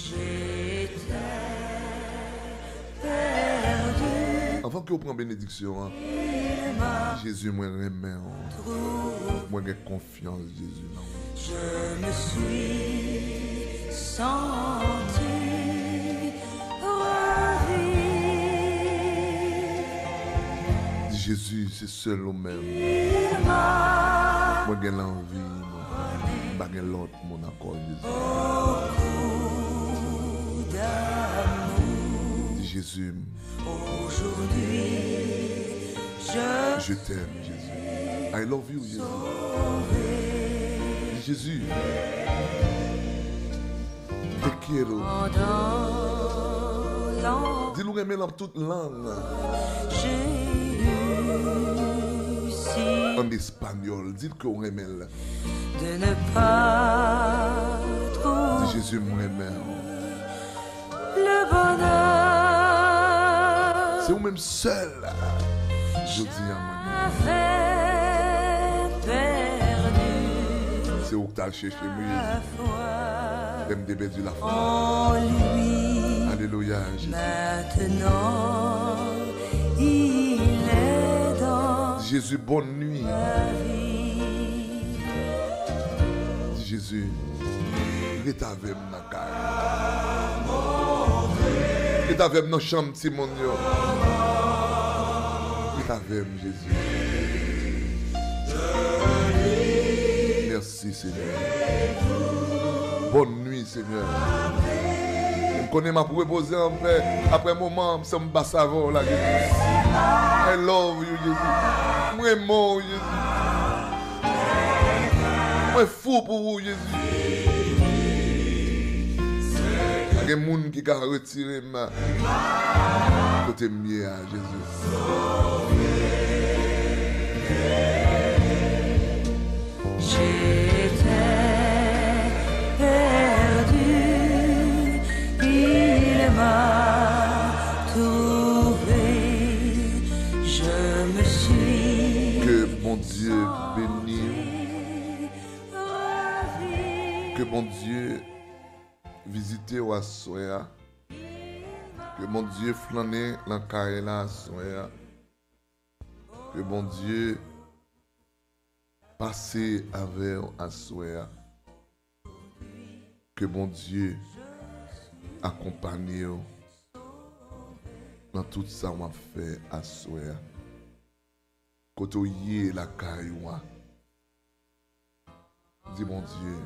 Avant qu'on prenne bénédiction. Jésus ou remel. Moi j'ai confiance Jésus. Je me suis senti Jésus, c'est seul au même. Moi, j'ai l'envie, moi, j'ai l'autre, mon accord, Jésus. Dis Jésus, aujourd'hui, je, je t'aime, Jésus. I love you, Jésus. Dis Jésus, te quiero. Dis-le remel en toute langue. En espagnol, dites que on remel. De ne pas trouver Dis Jésus, mon remel. le bonheur. C'est vous-même seul. Je dis à moi. Perdu C'est où que tu as cherché la moi. foi T'aimes des bêtes de la foi. en lui. Alléluia, Jésus. Maintenant, il est dans Jésus, bonne nuit. la vie. Dis Jésus, reste avec moi dans la caille. Reste avec moi dans la chambre, Simon. Reste avec moi, Jésus. Merci, Seigneur. Bonne nuit, Seigneur. connais ma pour reposer en paix. Après un moment, ça me bat savon là, Jésus. I love you, Jésus. Moi, mon Jésus. Moi, fou pour vous, Jésus. Il y a des gens qui ont retiré ma côté mieux à Jésus. J'étais perdu, il m'a trouvé, je me suis Que mon Dieu bénisse, que mon Dieu visite au soya, que mon Dieu flâne dans la soya, que mon Dieu passe avec à soya, que mon Dieu accompagne dans tout ça qu'on fait à soya. Quand on y est la cailloua, dis mon Dieu,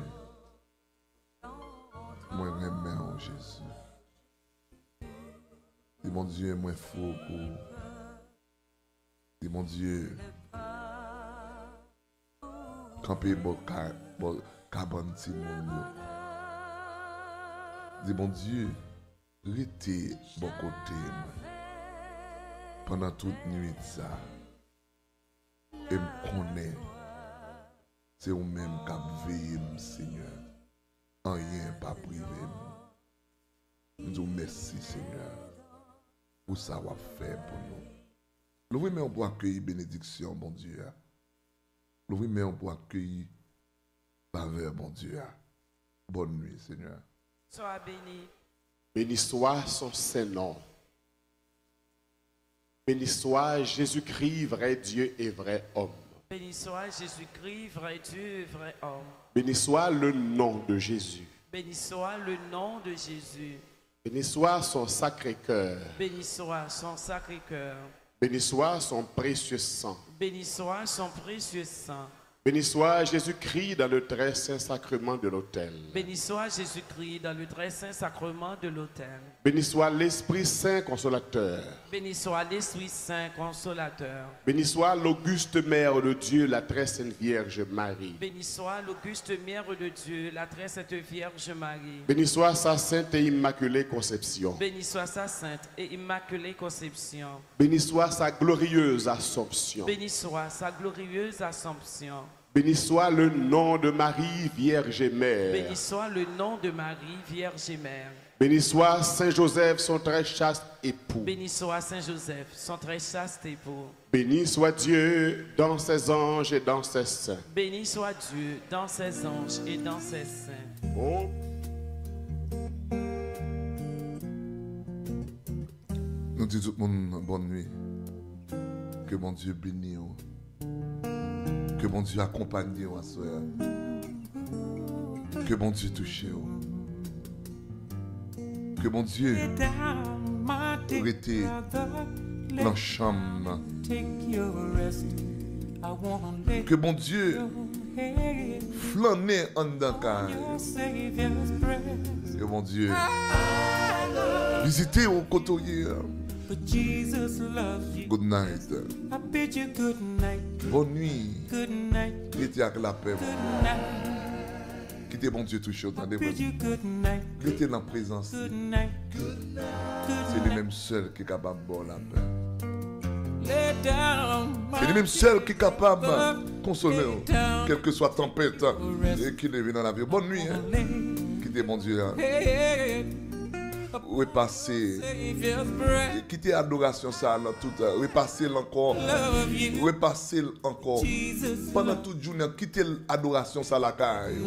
moi j'aime en Jésus. Dis mon Dieu, moi faux pour. Dis mon Dieu, camper bon cabane ti moun. Dis mon Dieu, rete bon côté pendant toute nuit ça. Et me connaît, c'est vous même qui veille, Seigneur. En rien pas privé. Nous disons merci, Seigneur, pour ça qu'on fait pour nous. L'ouvre on peut accueillir bénédiction, mon Dieu. L'ouvre on peut accueillir faveur, mon Dieu. Bonne nuit, Seigneur. Sois béni. Béni soit son Saint-Nom. Béni soit Jésus-Christ, vrai Dieu et vrai homme. Béni soit Jésus-Christ, vrai Dieu et vrai homme. Béni soit le nom de Jésus. Béni soit le nom de Jésus. Béni soit son sacré cœur. Béni soit son sacré cœur. Béni soit son précieux sang. Béni soit son précieux sang. Béni soit Jésus-Christ dans le très saint sacrement de l'autel. Béni soit Jésus-Christ dans le très saint sacrement de l'autel. Béni soit l'Esprit Saint consolateur. Béni soit l'Esprit Saint consolateur. Béni soit l'auguste mère de Dieu, la très sainte Vierge Marie. Béni soit l'auguste mère de Dieu, la très sainte Vierge Marie. Béni soit sa sainte et immaculée conception. Béni soit sa sainte et immaculée conception. Béni soit sa glorieuse assomption. Béni soit sa glorieuse assomption. Béni soit le nom de Marie, Vierge et Mère. Béni soit le nom de Marie, Vierge et Mère. Béni soit Saint Joseph, son très chaste époux. Béni soit Saint Joseph, son très chaste époux. Béni soit Dieu dans ses anges et dans ses saints. Béni soit Dieu dans ses anges et dans ses saints. Oh. Nous disons tout le monde bonne nuit. Que mon Dieu bénisse. Que mon Dieu accompagne à soeur. Que mon Dieu touche. Que mon Dieu rete dans la chambre. Que mon Dieu flâne en dedans. Que mon Dieu visite au côté. But Jesus loves you. Good night. I bid you good night. Bonne nuit. Good night. Quittez avec la paix. Good night. Quittez bon Dieu touché. I bid you good night. Quittez dans la présence. Good night. C'est lui même seul qui est capable de boire la paix. Lay down. C'est lui même seul qui est capable de consoler. Quelle que soit tempête et qui ne vient dans la vie. Bonne nuit. Hein? Quittez bon Dieu. Hein? Repasser, quitter l'adoration ça là tout, repasser encore, repasser encore pendant toute journée, quitter l'adoration ça la caille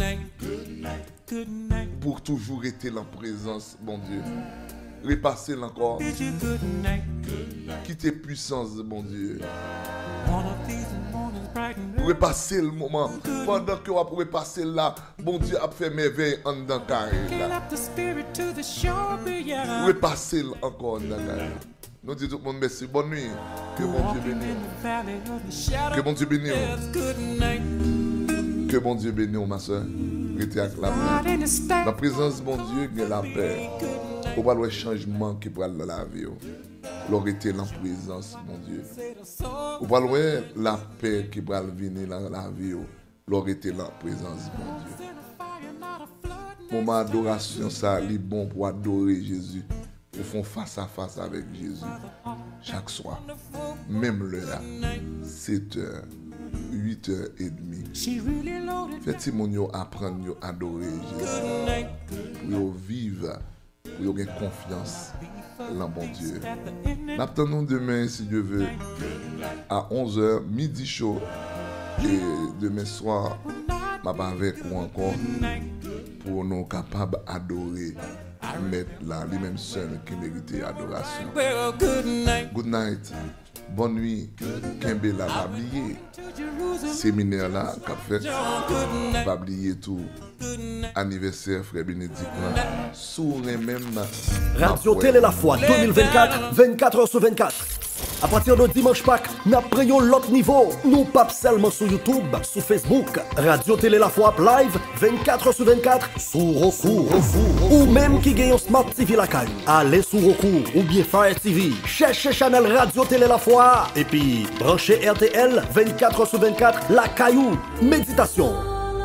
pour toujours être en présence, bon Dieu. Repasser encore, quitter puissance, bon Dieu. Repasser le moment pendant que vous pouvez passer là, bon Dieu a fait merveille en dedans carré là. Repasser encore en dedans carré. Nous disons tout le monde merci, bonne nuit. Que bon Dieu bénisse. Que bon Dieu bénisse. Que bon Dieu bénisse, ma soeur. Restez avec la paix. La présence, bon Dieu, il y a la paix. Ou pas le changement qui pourra dans la vie. L'aurait été dans la présence, mon Dieu. Ou pas le la paix qui pourra venir dans la vie. L'aurait été dans la présence, mon Dieu. Moment d'adoration, ça est bon pour adorer Jésus. Pour faire face à face avec Jésus. Chaque soir. Même l'heure. sept heures. huit heures trente. Faites mon yo apprendre à adorer Jésus. Pour vivre, pour avoir confiance dans bon Dieu. Nous attendons demain, si Dieu veut, à onze heures, midi chaud. Et demain soir, je vais avec vous encore pour nous capables d'adorer. Mettre là, les mêmes seuls qui méritent adoration. Good night. Bonne nuit. Kembe là, pas oublier. Séminaire là, qu'a fait. Pas oublier tout. Anniversaire, frère Bénédicte là. Sourire même. Radio Télé La Foi deux mille vingt-quatre, vingt-quatre heures sur vingt-quatre. À partir de dimanche Pâques, nous prenons l'autre niveau. Nous pas seulement sur YouTube, sur Facebook, Radio Télé La Foi live vingt-quatre heures sur vingt-quatre sur Roku. Ou même qui gagne un Smart T V la caille. Allez sur Roku ou bien Fire T V. Cherchez Channel Radio Télé La Foi. Et puis, branchez R T L vingt-quatre heures sur vingt-quatre, la caillou. Méditation.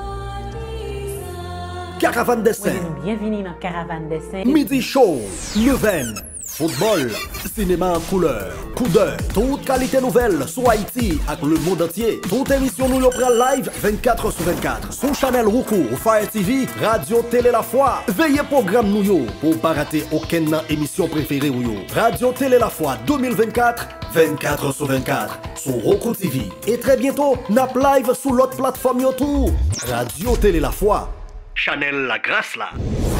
Caravane dessin. Bienvenue dans Caravane dessin. Midi show. Neuvaine. Football, cinéma en couleur, coup d'œil, toute qualité nouvelle sur Haïti avec le monde entier. Toute émission nous y prend live vingt-quatre heures sur vingt-quatre. Sur Channel Roku ou Fire T V, Radio Télé La Foi. Veillez programme nous yo pour pas rater aucune émission préférée ou yo. Radio Télé La Foi deux mille vingt-quatre, vingt-quatre heures sur vingt-quatre sur Roku T V. Et très bientôt, nap live sur l'autre plateforme yo tout. Radio Télé La Foi. Channel La Grâce là.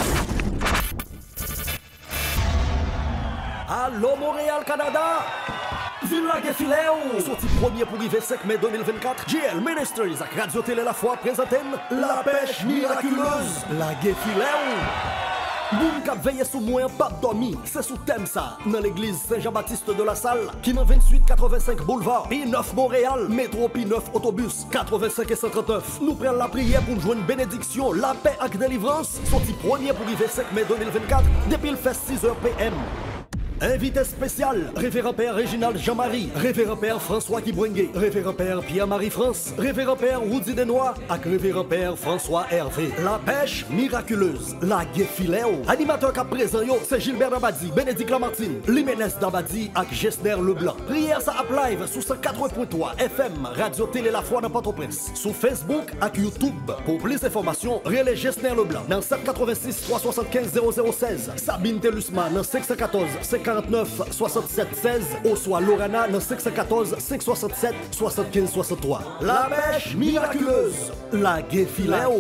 Allô Montréal, Canada! Villa Gefiléo! Sorti premier pour arriver cinq mai deux mille vingt-quatre, J L Ministries avec Radio Télé La Foi présente La Pêche Miraculeuse, la Gefiléo! Boum cap veillé sous moi, pas dormi, c'est sous thème ça, dans l'église Saint-Jean-Baptiste de la Salle, qui dans vingt-huit quatre-vingt-cinq boulevard, P neuf Montréal, métro P neuf autobus, quatre-vingt-cinq et cent trente-neuf. Nous prenons la prière pour nous joindre bénédiction, la paix et délivrance, sorti premier pour arriver cinq mai deux mille vingt-quatre, depuis le fait six heures P M. Invité spécial, révérend père Réginald Jean-Marie, révérend père François Kibwengue, révérend père Pierre-Marie France, révérend père Woody Desnois, avec révérend père François Hervé. La pêche miraculeuse, la Gefiléo. Animateur cap présent yo, c'est Gilbert Dabadi, Bénédicte Lamartine, Liménès Dabadi avec Gessner Leblanc. Prière ça up live sous cent quatre point trois F M, Radio Télé La Foi dans Port-au-Prince. Sur Facebook et YouTube. Pour plus d'informations, relais Gessner Leblanc dans sept cent quatre-vingt-six trois cent soixante-quinze zéro zéro seize. Sabine Telusma dans cinq cent quatorze cinquante-neuf soixante-sept seize ou soit Lorana dans cinq cent quatorze cinq cent soixante-sept soixante-quinze soixante-trois. La pêche miraculeuse, la Gefiléo.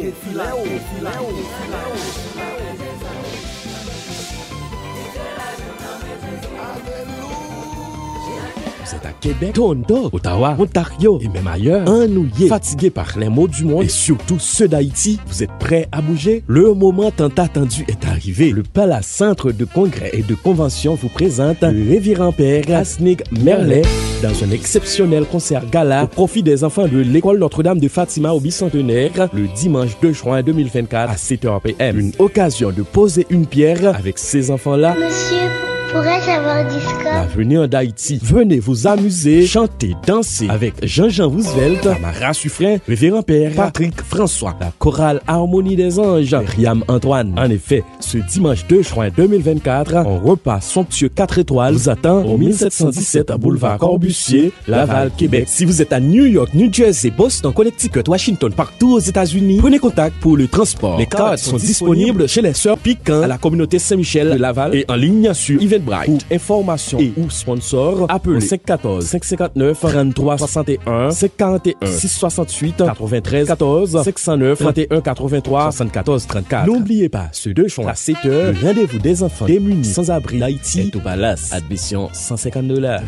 C'est à Québec, Toronto, Ottawa, Ontario et même ailleurs. Ennuyé, fatigué par les maux du monde et surtout ceux d'Haïti, vous êtes prêts à bouger? Le moment tant attendu est arrivé. Le Palace Centre de Congrès et de Convention vous présente le révérend père Asnig Merlet dans un exceptionnel concert gala au profit des enfants de l'école Notre-Dame de Fatima au bicentenaire le dimanche deux juin deux mille vingt-quatre à sept heures P M. Une occasion de poser une pierre avec ces enfants-là. Monsieur, pourrais-je avoir du score? L'avenir d'Haïti. Venez vous amuser, chanter, danser avec Jean-Jean Roosevelt, Tamara Suffren, révérend père Patrick François, la chorale Harmonie des Anges, Riam Antoine. En effet, ce dimanche deux juin deux mille vingt-quatre, un repas somptueux quatre étoiles vous attend au mille sept cent dix-sept boulevard Corbusier, Laval, Québec. Si vous êtes à New York, New Jersey, Boston, Connecticut, Washington, partout aux États-Unis, prenez contact pour le transport. Les cartes sont disponibles chez les sœurs Piquant à la communauté Saint-Michel de Laval et en ligne sur Eventbrite. Pour information et ou sponsor, appelez cinq un quatre cinq cinq neuf trente-trois soixante et un, cinq quatre un six soixante-huit quatre-vingt-treize quatorze, cinq cent neuf trente et un quatre-vingt-trois soixante-quatorze trente-quatre. N'oubliez pas, ce deux juin à sept heures, le rendez-vous des enfants démunis sans abri d'Haïti est au Palace. Admission cent cinquante dollars.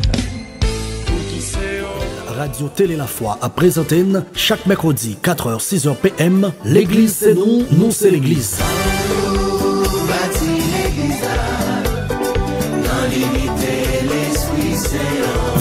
Radio Télé La Foi a présenté chaque mercredi quatre heures six heures P M. L'église c'est nous, nous c'est l'église.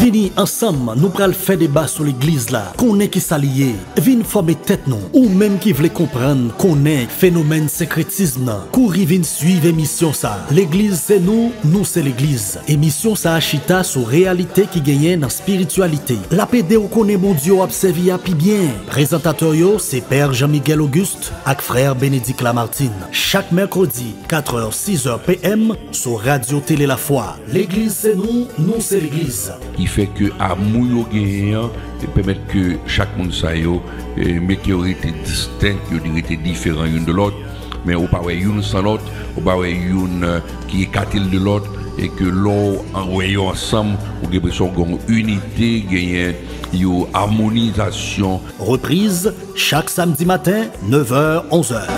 Vini ensemble, nous pral faire débat sur l'église là. Qu'on est qui s'allier, vin former tête non. Ou même qui voulait comprendre qu'on est phénomène sécrétisme. Couri vin suivre émission ça. L'église c'est nous, nous c'est l'église. Émission ça achita sur réalité qui gagne dans spiritualité. La P D ou connaît mon Dieu observé à pi bien. Présentateur yo c'est Père Jean-Miguel Auguste avec frère Bénédicte Lamartine. Chaque mercredi, quatre heures six heures P M sur Radio Télé La Foi. L'église c'est nous, nous c'est l'église. Qui fait que amour yo gagnant et permettre que chaque monde ça yo mais qui aurait été distinct, qui aurait été différent l'une de l'autre, mais au pas une sans l'autre, au pas une qui est écartée de l'autre et que l'on en voyant ensemble ou que l'impression qu'on unité gagne une harmonisation. Reprise chaque samedi matin neuf heures onze heures.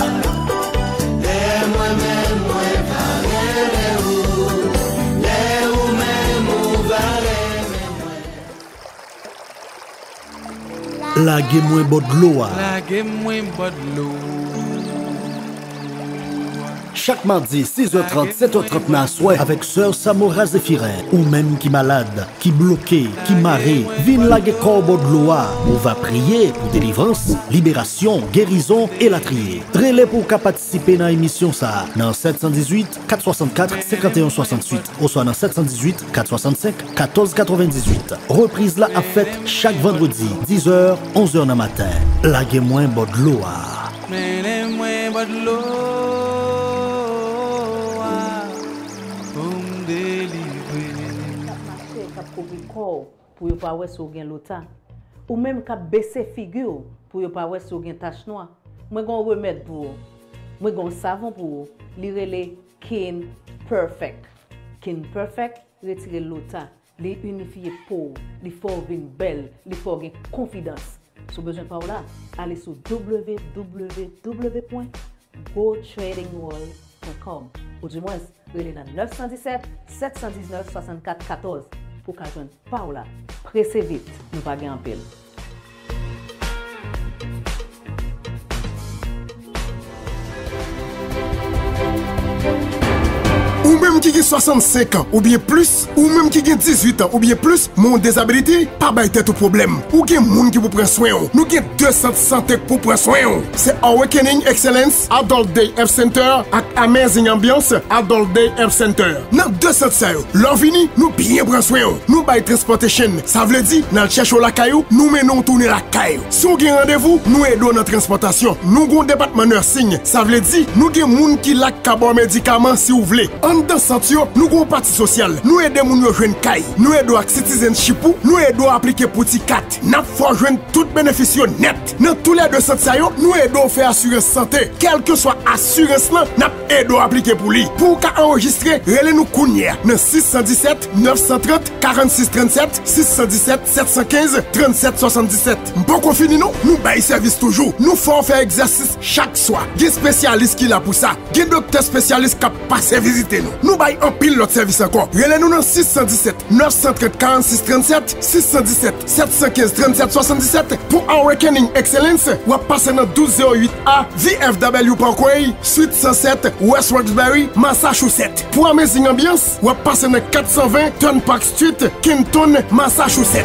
La game moins bonne de l'eau. La game moins bonne de l'eau. Chaque mardi, six heures trente, sept heures trente na soir avec Sœur Samora Zéphirin. Ou même qui malade, qui bloqué, qui maré, vin lage corbeau de l'eau. On va prier pour délivrance, libération, guérison et la trier. Relais pour qu'à participer dans l'émission ça. Dans sept un huit, quatre cent soixante-quatre, cinquante et un soixante-huit. Ou soit dans sept un huit, quatre cent soixante-cinq, quatorze quatre-vingt-dix-huit. Reprise là à fête chaque vendredi, dix heures, onze heures dans matin. La game moins bonne de l'eau. Mais les moins bonne de l'eau. Pour ne pas voir si vous avez l'autre. Ou même qu'à baisser figure pour ne pas voir si vous avez tache noire. Moi, j'ai un remède pour vous. Moi, j'ai un savon pour vous. Lire les Kin Perfect. Kin Perfect, retirer l'autre. Les unifier pour, les faire une belle, les faire une confidence. Si vous avez besoin de parole, allez sur w w w point go trading world point com ou du moins, relez dans neuf un sept, sept un neuf, soixante-quatre quatorze. Pour qu'à joindre Paola, pressez vite, nous pas gagner en pile. Ou même qui a soixante-cinq ans ou bien plus, ou même qui a dix-huit ans ou bien plus, mon désabilité, pas bail tête au problème. Ou gen moun qui vous prend soin. Nous gen deux centres santé pour prendre soin. C'est Awakening Excellence Adult Day Health Center ak Amazing Ambiance Adult Day Health Center. Dans deux centres ça yo, l'or vini, nous bien prendre soin. Nous bail transportation. Ça veut dire, dans le cherche la caillou, nous menons tourner la caillou. Si on gen rendez-vous, nous aidons dans transportation. Nous gon département nursing. Ça veut dire, nous gen moun qui lak kabon médicament si vous voulez. Dans Santio, nous avons parti social. Nous aidons les jeunes cailles. Nous aidons à citizenship. Nous aidons à appliquer pour quatre. Nous faisons joindre tout bénéfice net. Dans tous les deux centres, nous aidons à faire assurance santé. Quelle que soit assurance, nous aidons à appliquer pour lui. Pour qu'enregistrer, relais-nous Kounia dans six un sept, neuf cent trente, quarante-six trente-sept, six un sept, sept un cinq, trente-sept soixante-dix-sept. Bon qu'on finit nous, nous baillons service toujours. Nous faisons faire exercice chaque soir. Il y a des spécialistes qui là pour ça. Il y a des docteurs spécialistes qui passent visiter nous. Nous baillons en pile l'autre service encore. Relais-nous dans six un sept, neuf cent trente, quarante-six trente-sept, six un sept, sept un cinq, trente-sept soixante-dix-sept. Pour Awakening Excellence, ou à passer dans douze zéro huit A V F W Parkway, Suite cent sept, West Roxbury, Massachusetts. Pour Amazing Ambiance, ou à passer dans quatre cent vingt Turnpike Street, Kenton, Massachusetts.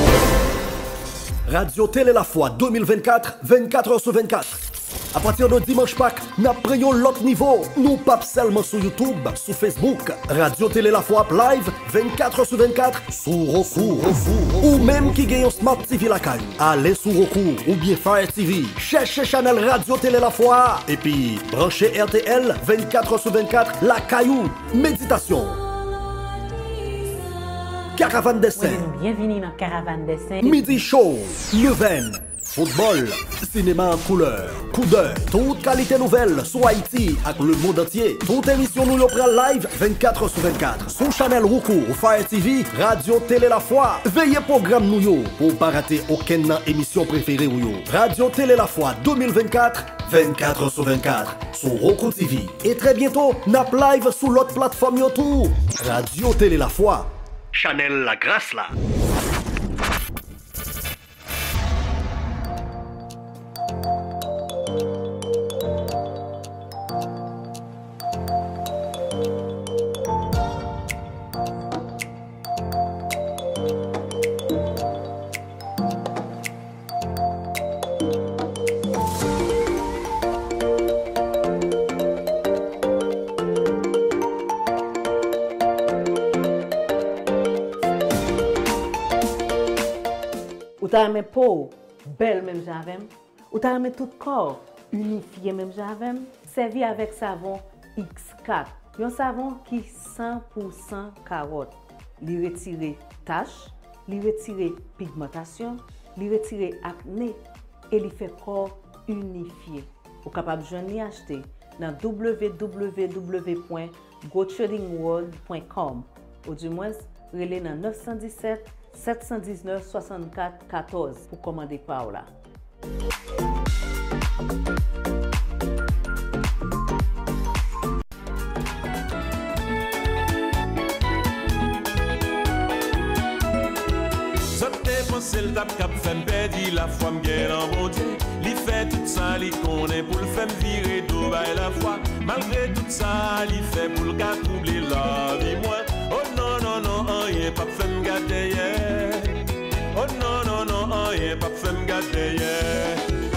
Radio Télé La Foi deux mille vingt-quatre, vingt-quatre heures sur vingt-quatre. À partir de dimanche Pâques, nous prenons l'autre niveau. Nous pas seulement sur YouTube, sur Facebook, Radio Télé La Foi live vingt-quatre heures sur vingt-quatre, sur Roku, ou même qui gagne Smart T V la caille. Allez sur Roku ou bien Fire T V, cherchez Channel Radio Télé La Foi et puis branchez R T L vingt-quatre heures sur vingt-quatre, la caillou, méditation. Caravane des Saints. Bienvenue dans Caravane des Saints. Midi Show, Neuvaine. Football, cinéma en couleur, coup d'œil, toute qualité nouvelle sur Haïti avec le monde entier. Toute émission nous prend live vingt-quatre heures sur vingt-quatre. Sur Channel Roku, Fire T V, Radio Télé La Foi. Veillez programme nous yo pour pas rater aucune émission préférée ou yo. Radio Télé La Foi deux mille vingt-quatre, vingt-quatre heures sur vingt-quatre. Sur Roku T V. Et très bientôt, nap live sur l'autre plateforme YouTube. Radio Télé La Foi. Channel La Grâce là. t'a aimé peau, belle même j'avais. Ou t'a aimé tout corps, unifié même j'avais. Servi avec savon X quatre. Un savon qui cent pour cent carotte. Il retire taches, il retire pigmentation, il retire acné et il fait corps unifié. Vous êtes capable de joindre acheter dans w w w point go trading world point com ou du moins relais dans neuf un sept, sept un neuf, soixante-quatre quatorze pour commander par là. C'est le tap cap fait perdre la foi m'gagne en bon Dieu. Li fait tout ça, li connaît pour le faire virer d'eau by la foi. Malgré tout ça, li fait pour le cas troubler la vie moi. Oh non non non, rien pas fait me gâter hier. Oh non non non, rien pas fait me gâter hier.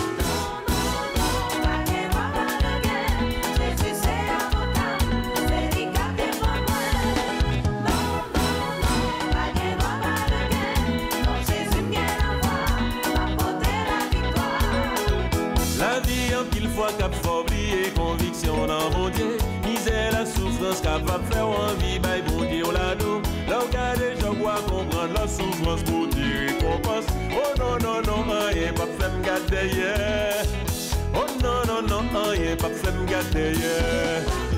Cap faut oublier conviction dans mon Dieu. Misère la souffrance capable faire envie by bon Dieu la dos. Là regardez je vois comprendre la souffrance pour dire récompense. Oh non non non rien pas fait me gâter hier. Oh non non non rien pas fait me gâter hier.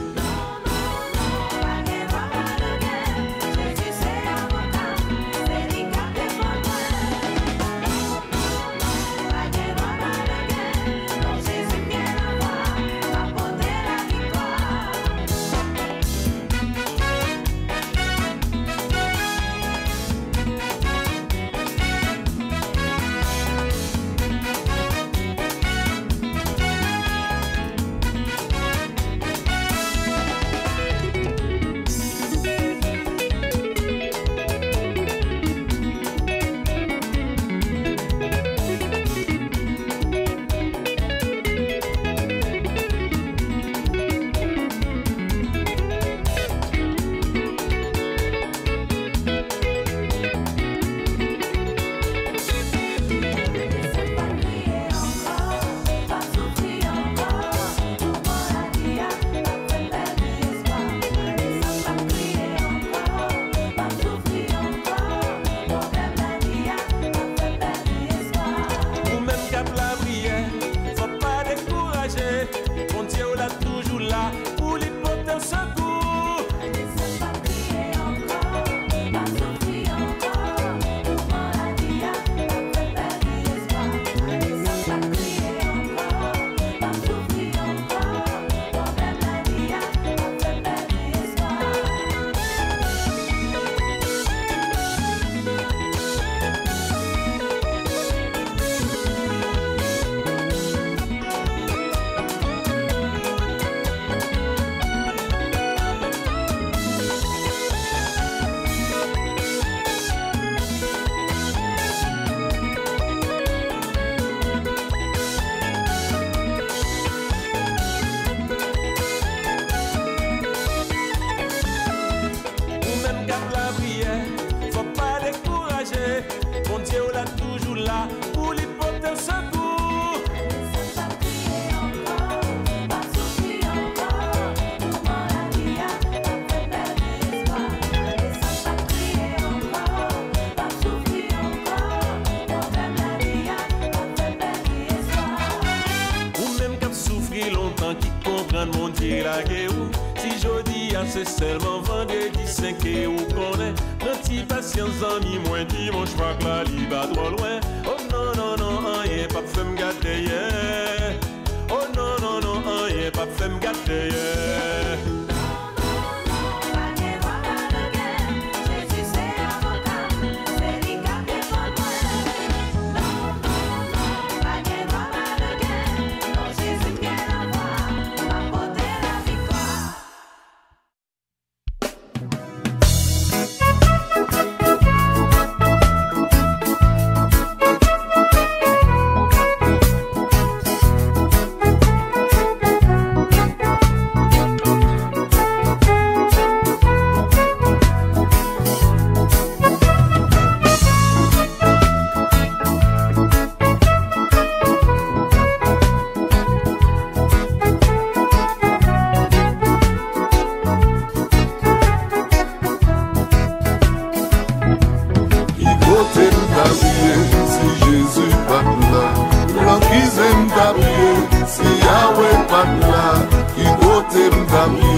Mon Dieu la guerre. Si je dis c'est seulement vendredi cinq et où connaît. Petit patience ami moins dimanche pas que la liba trop loin. Oh non non non rien pas fait me gâter hier. Oh non non non rien pas fait me gâter hier.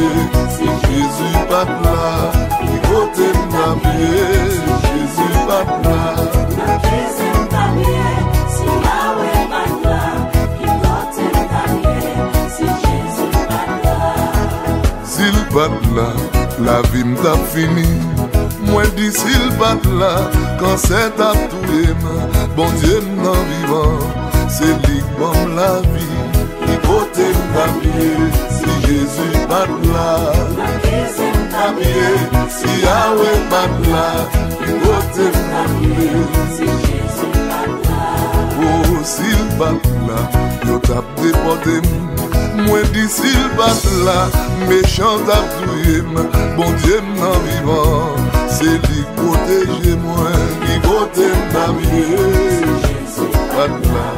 si Jésus pas là, qui côté m'habiller, Jésus pas là. S'il pas là, la vie m'a fini. Moi dis s'il pas là, quand c'est à tout bon Dieu m'en vivant, c'est lui qui m'en la vie, qui côté m'habiller, si Jésus pas là, m'habiller, si Yahweh pas là, qui côté m'habiller, si Jésus pas là, oh s'il pas là, yo tape déporté. Moi dis s'il pas là, méchant t'abdouye, bon Dieu m'en vivant, c'est lui qui protège moi, qui côté m'habiller, Jésus pas là.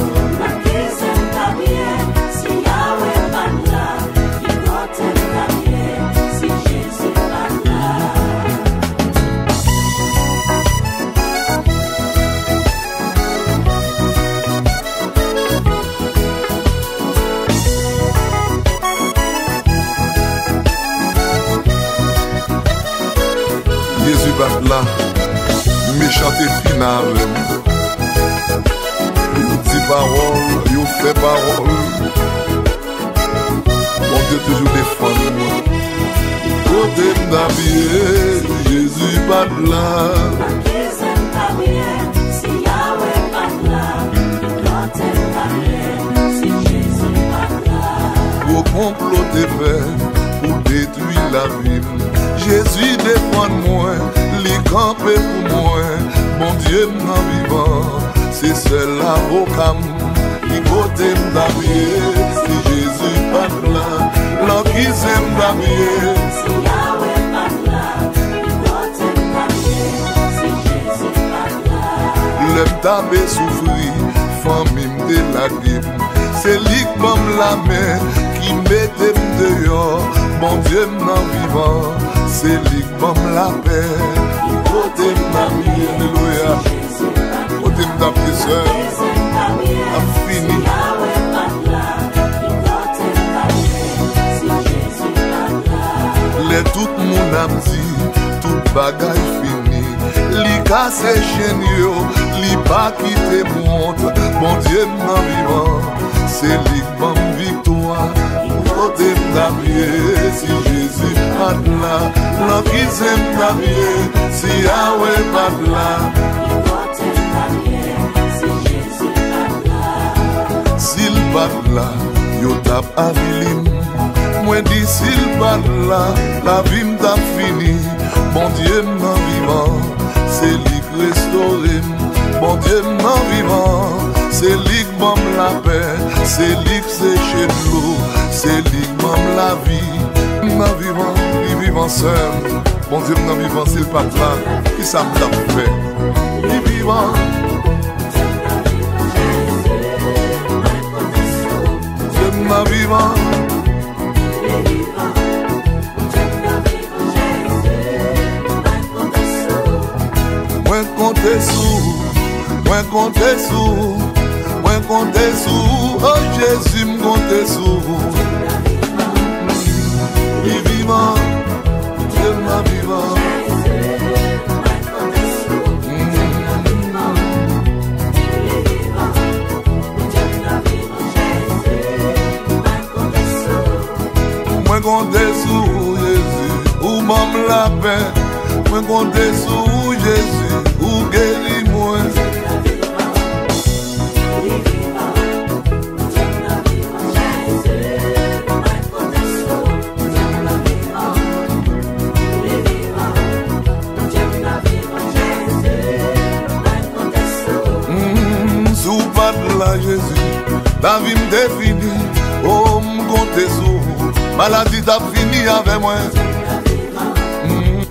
Jésus bat là, méchanté final. You dit parole, you fait parole. Mon Dieu toujours défend moi. Côté m'habiller, Jésus bat là. Pour comploter pour détruire la vie. Jésus défend moi, li campé pour moi, mon Dieu m'en vivant, c'est seul l'avocat qui côté m'habiller, si Jésus pas là, l'en qui s'aime m'habiller, si Yahweh pas là, qui côté m'habiller, si Jésus pas là. L'homme t'avait souffri, famille de la guerre, c'est lui qui m'en la main, qui mettait dehors, mon Dieu m'en vivant. C'est lui qui m'aime la paix, qui côté m'habille, alléluia, côté m'habille seul, a fini. Les tout le monde a dit, tout bagaille fini, li casse chaîne yo, li pas quitter monte, mon Dieu m'en vivant, c'est lui qui m'aime victoire. Côté m'habiller, si Jésus pas là, l'en qui s'aime m'habiller, si Yahweh pas là. Côté m'habiller, si Jésus pas là. S'il pas là, yo tape avilim. Moi dis s'il pas là, la vie m't'a fini. Bon Dieu m'en vivant, c'est lui qui restaure. Bon Dieu m'en vivant, c'est lui qui m'en la paix, c'est lui qui séche l'eau. C'est lui qui m'aime la vie, m'en vivant, il vivant seul. Bon Dieu, m'en vivant, c'est le papa, qui ça me l'a fait. Il vivant. Dieu m'en vivant. Moi compter sous, moi compter sous, moi compter sous, oh Jésus me compter sous. Il vivant, Dieu m'a vivant. Moi compter sous Jésus, ou m'aime la paix. Moi compter sous Jésus, ou guéris moi. Là Jésus, la vie me définit, oh m'compte sous, maladie t'a fini avec moi. Mm.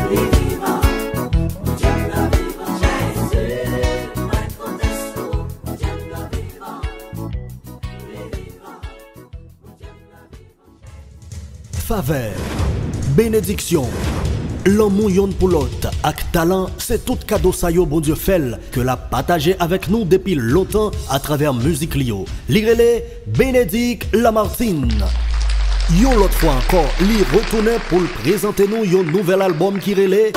Faveur, bénédiction. L'amour yon pour l'autre, avec talent, c'est tout cadeau ça yo bon Dieu fait que l'a partagé avec nous depuis longtemps à travers Musique Lio. Lirez-les, Bénédicte Lamartine. Yon l'autre fois encore, li retourne pour le présenter nous yon nouvel album qui relait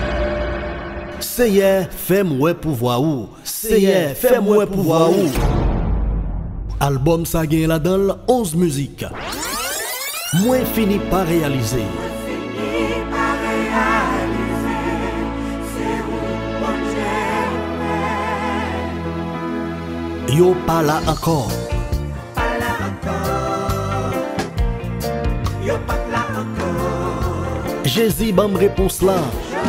Seye, fais-moi pouvoir ou. Seye, fais-moi pouvoir ou. Album ça gagne là-dedans onze musiques. Moi fini par réaliser. Yo pas là encore. Jésus bam réponse là.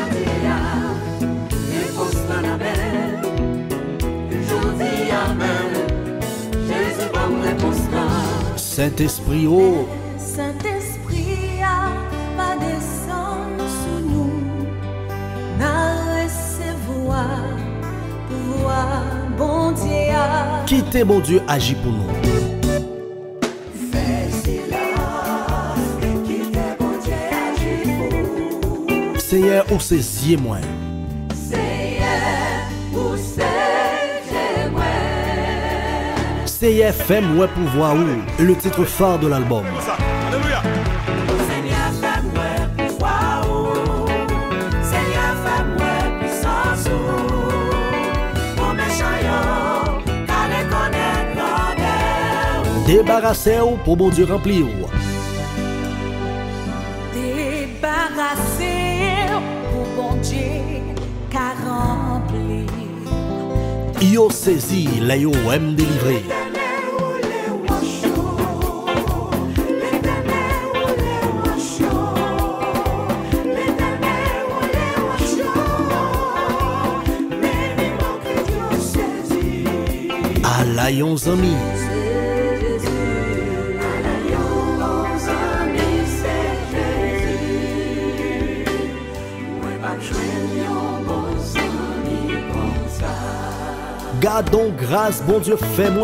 Saint-Esprit oh. Saint-Esprit a pas descendre sous nous, n'a recevoir pouvoir bon Dieu a. Quittez mon Dieu agit pour nous. Seigneur ou saisiez moi. Seigneur ou saisiez moi. Seigneur fais-moi pouvoir ou. Le titre phare de l'album. Alléluia. Seigneur fais-moi pouvoir ou. Seigneur fais-moi puissance ou. Pour méchant yo, qu'à les connaître l'odeur. Débarrassez-vous pour bon Dieu remplir. Débarrassez bon Dieu qu'a rempli. Yo saisi, la yo aime délivrer. À la yon zami. Gardons grâce, bon Dieu, fais-moi.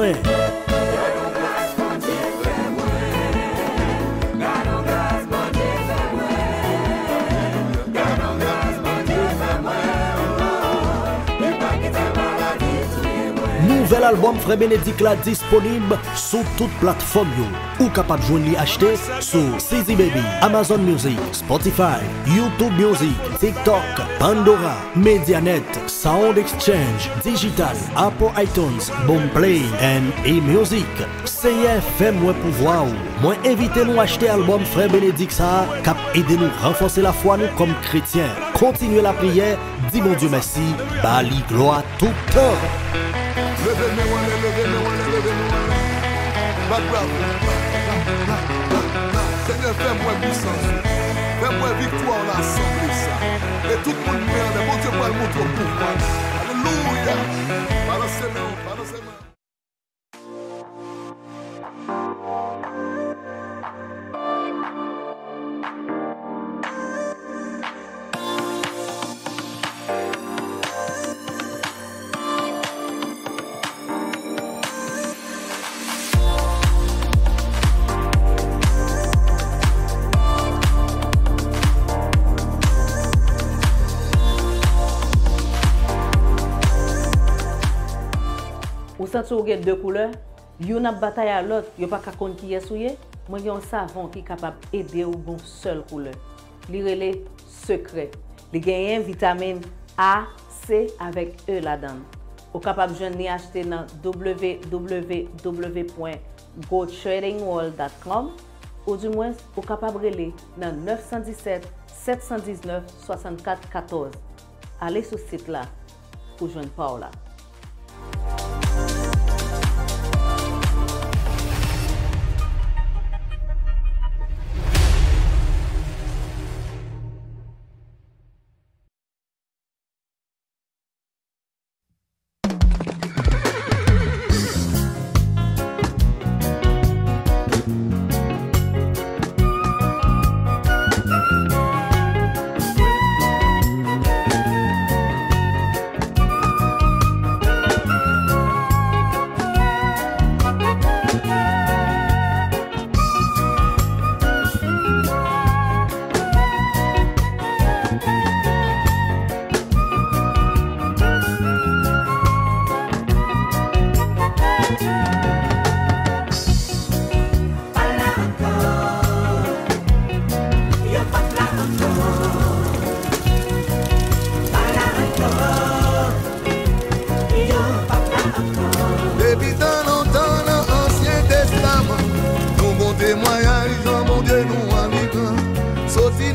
Nouvel album Frère Bénédicte là disponible sur toute plateforme yo. Ou capable de joindre acheter sur C Z Baby, Amazon Music, Spotify, YouTube Music, TikTok, Pandora, Medianet, Sound Exchange, Digital, Apple iTunes, Boomplay and eMusic. Seigneur fais-moi pouvoir ou. Moi invitez nous acheter album Frère Bénédicte ça cap aider nous renforcer la foi nous comme chrétiens. Continuez la prière, dis mon Dieu merci, bali gloire tout le temps. Levez-moi, levez-moi, levez-moi. Ma bravo. Seigneur, fais-moi puissance. Fais-moi victoire en l'assemblée ça. Et tout le monde merde, mon Dieu, pas le montrer pour moi. Alléluia. Balancez-moi, balancez-moi. Ou senti ou gen deux couleurs, yon a bataille à l'autre, yon pas ka kon ki yesouye, moi yon savon qui capable aider ou bon seule couleur. Li rele secret. Li gen vitamine A, C avec E là-dedans. Ou capable joindre ni acheter dans w w w point go trading world dot com ou du moins ou capable rele dans neuf un sept, sept un neuf, six quatre un quatre. Allez sur ce site là pour joindre Paola.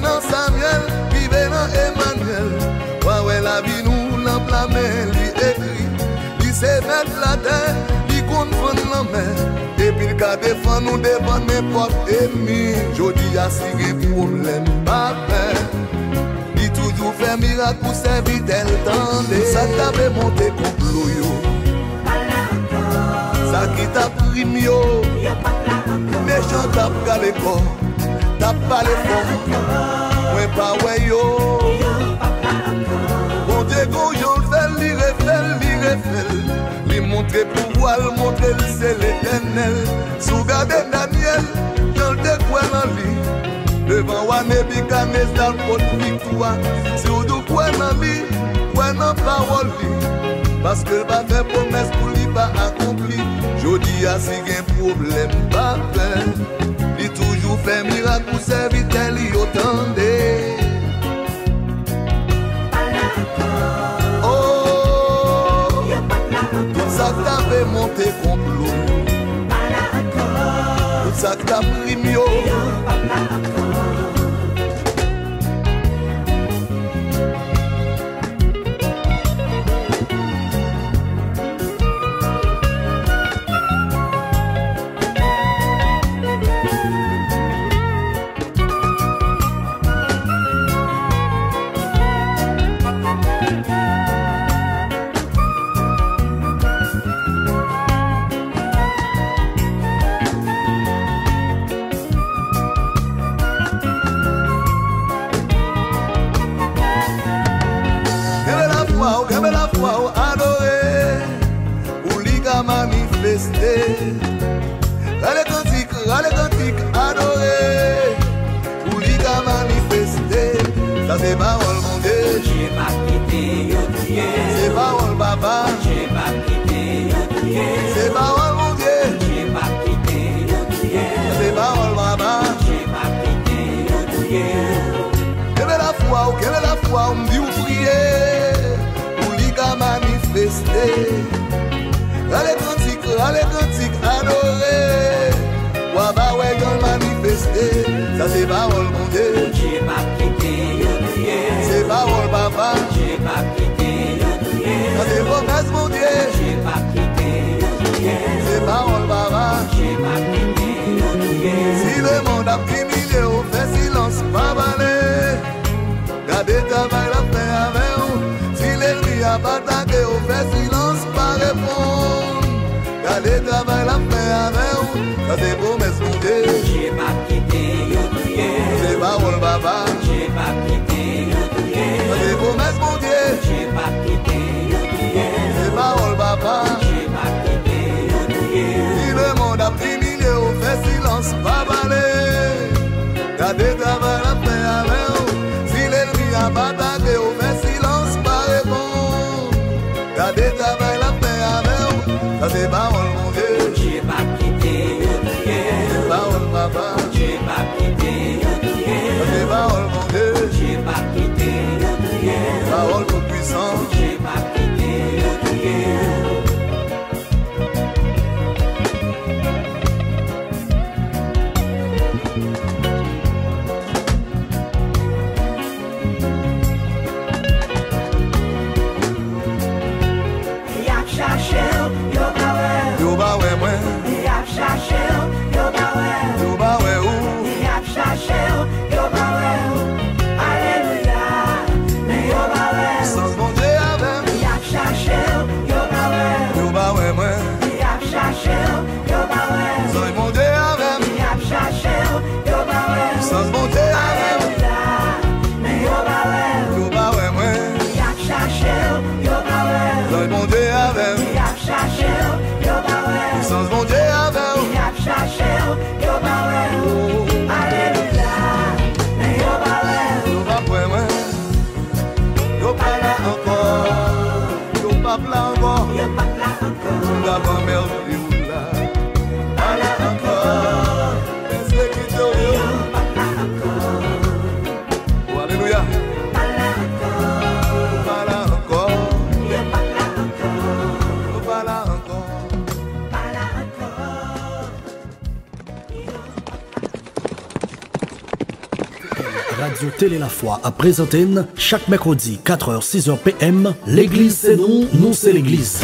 dans Samuel, vive dans Emmanuel. Ouais, ouais, la vie nous l'emblâmer, lui écrit. Lui c'est mettre la terre, lui confond la mer. Et puis le cas défend nous devant n'importe ennemi. Jodi a si gen problème, pas peur. Lui toujours fait miracle pour servir tel temps. Ça t'avait monté complot yo. Ça qui t'a pris yo. Méchant t'a galé corps. T'as pas les formes. Ouais pas ouais yo. Bon Dieu gon le fait, li refait, li refait. Li montrer pouvoir, montrer c'est l'éternel. Sous garder Daniel, dans le décoin en lui. Devant Wanebuchadnezzar dans le pot victoire. Si vous dites quoi dans lui, quoi dans parole lui. Parce que va faire promesse pour lui pas accompli. Jodi a si gen problème pas peur. Li toujours fait miracle pour servir tel y otande. Oh, tout ça que t'avais monté complot. Tout ça que t'as pris mieux. Allez cantique, allez cantique, adoré. Pour lui qu'a manifesté. Ça c'est parole mon Dieu. J'ai pas quitté yo Dieu. C'est parole papa. J'ai pas quitté yo Dieu. C'est parole mon Dieu. J'ai pas quitté yo Dieu. C'est parole papa. J'ai pas quitté yo Dieu. Quelle est la foi, quelle est la foi, on me dit ou prier. Pour lui qu'a manifesté. Allez cantique, allez cantique, adoré. Waba ouais y'en manifesté. Ça c'est parole mon Dieu. J'ai pas quitté yo Dieu. C'est parole papa. J'ai pas quitté yo Dieu. Ça c'est promesse mon Dieu. J'ai pas quitté yo Dieu. C'est parole papa. J'ai pas quitté yo Dieu. Si le monde a diminué, on fait silence, pas balé. Gardez ta main la paix avec vous. Si l'ennemi a bataillé, on fait silence, pas répondre. Allez travailler la paix avec vous. Ça c'est promesse mon Dieu. J'ai pas quitté yo Dieu. C'est parole papa. J'ai pas quitté yo Dieu. Ça c'est promesse mon Dieu. J'ai pas quitté yo Dieu. C'est parole papa. J'ai pas quitté yo Dieu. Si le monde a diminué, on fait silence, pas balai. Gardez travailler la paix avec vous. Si l'ennemi a bataillé, on fait silence, pas répondre. Gardez travailler la paix avec vous. Ça c'est parole mon Dieu. J'ai pas quitté yo Dieu. C'est parole papa. J'ai pas quitté yo Dieu. Ça c'est parole mon Dieu. J'ai pas quitté yo Dieu. Parole tout puissant. J'ai pas quitté yo Dieu. Yak cherché yo power. Radio Télé La Foi à présenter chaque mercredi quatre heures six heures P M. L'église c'est nous, nous c'est l'église.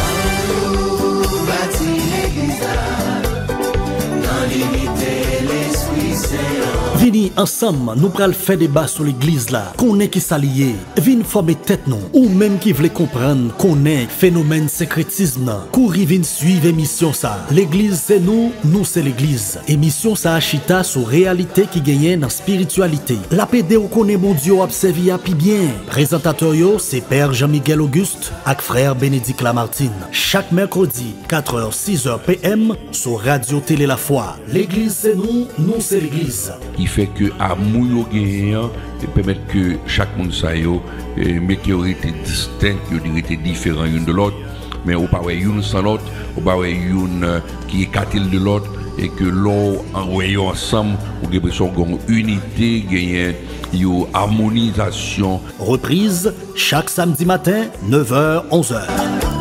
Vini ensemble, nous pral faire débat sur l'église là. Qu'on est qui s'allier, vin former tête non. Ou même qui voulait comprendre qu'on est phénomène sécrétisme. Couri vin suivre émission ça. L'église c'est nous, nous c'est l'église. Émission ça achita sur réalité qui gagne dans spiritualité. La P D ou connaît mon Dieu observé à pi bien. Présentateur yo c'est Père Jean-Miguel Auguste avec frère Bénédicte Lamartine. Chaque mercredi quatre heures six heures P M sur Radio Télé La Foi. L'église c'est nous, nous c'est l'église. Qui fait que amour yo gagnant et permettre que chaque monde ça yo mais qui aurait été distinct, qui aurait été différent l'une de l'autre, mais au pas une sans l'autre, au pas une qui est quartil de l'autre et que l'on en voyant ensemble ou l'impression qu'on unité gagne une harmonisation. Reprise chaque samedi matin neuf heures onze heures.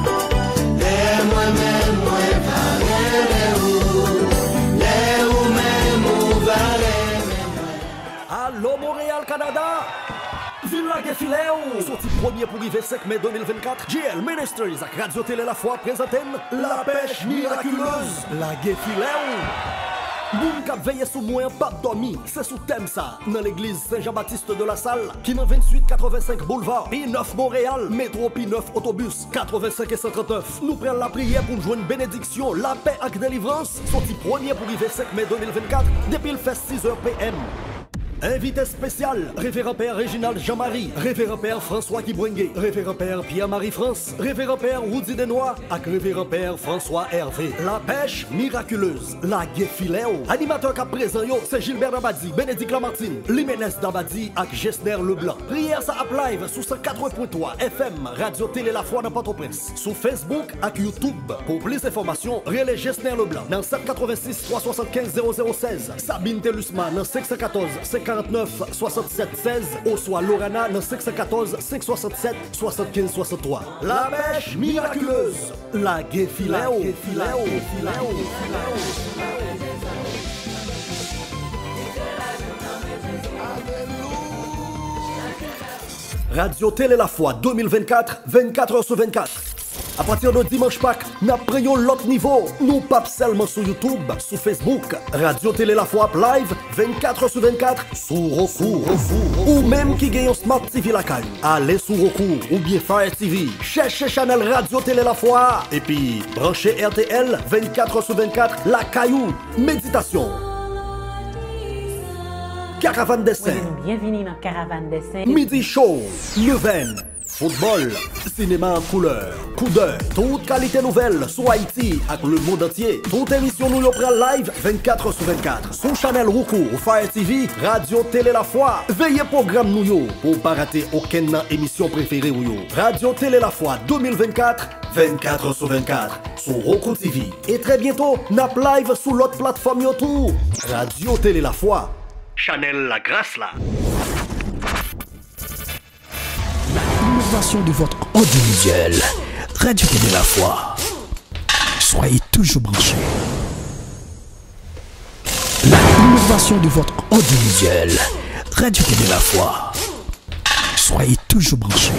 Allô Montréal, Canada! Villa Gefileo! Sorti premier pour arriver cinq mai deux mille vingt-quatre, J L Ministries avec Radio Télé La Foi présentent La Pêche Miraculeuse, la Gefileo! Boum kap veille sous moi, pas dormi, c'est sous thème ça, dans l'église Saint-Jean-Baptiste de la Salle, qui dans vingt-huit quatre-vingt-cinq boulevard, P neuf Montréal, métro P neuf autobus, quatre-vingt-cinq et cent trente-neuf. Nous prenons la prière pour jouer une bénédiction, la paix avec délivrance, sorti premier pour arriver cinq mai deux mille vingt-quatre, depuis le fait six heures P M. Invité spécial, révérend père Réginald Jean-Marie, révérend père François Kibwengue, révérend père Pierre-Marie France, révérend père Woody Desnois, avec révérend père François Hervé. La pêche miraculeuse, la Gefileo. Animateur cap présent yo, c'est Gilbert Dabadi, Bénédicte Lamartine, Liménès Dabadi avec Gessner Leblanc. Prière ça up live sous cent quatre point trois F M, Radio Télé La Foi dans Port-au-Prince. Sur Facebook avec YouTube. Pour plus d'informations, relais Gessner Leblanc dans sept cent quatre-vingt-six trois cent soixante-quinze zéro zéro seize. Sabine Telusman dans cinq cent quatorze cinquante-neuf soixante-sept seize ou soit Lorana dans cinq cent quatorze cinq cent soixante-sept soixante-quinze soixante-trois. La pêche miraculeuse, la Gefileo. Radio Télé La Foi deux mille vingt-quatre, vingt-quatre heures sur vingt-quatre. À partir de dimanche Pâques, nous prenons l'autre niveau. Nous pas seulement sur YouTube, sur Facebook, Radio Télé La Foi live, vingt-quatre heures sur vingt-quatre, sur Roku. Ou même qui gagne un Smart T V la caille. Allez sur Roku ou bien Fire T V. Cherchez Channel Radio Télé La Foi. Et puis, branchez R T L, vingt-quatre heures sur vingt-quatre, la caillou. Méditation. Caravane dessin. Bienvenue dans Caravane dessin. Midi show. Neuvaine. Football, cinéma en couleur, coup d'œil, toute qualité nouvelle sur Haïti avec le monde entier. Toute émission nous prend live vingt-quatre heures sur vingt-quatre. Sur Channel Roku ou Fire T V, Radio Télé La Foi. Veillez programme nous yo pour pas rater aucune émission préférée ou yo. Radio Télé La Foi deux mille vingt-quatre, vingt-quatre heures sur vingt-quatre sur Roku T V. Et très bientôt, nap live sur l'autre plateforme yo tout. Radio Télé La Foi. Chanel La Grâce là. L'innovation de votre audiovisuel. Radio Télé La Foi. Soyez toujours branchés. L'innovation de votre audiovisuel. Radio Télé La Foi. Soyez toujours branchés.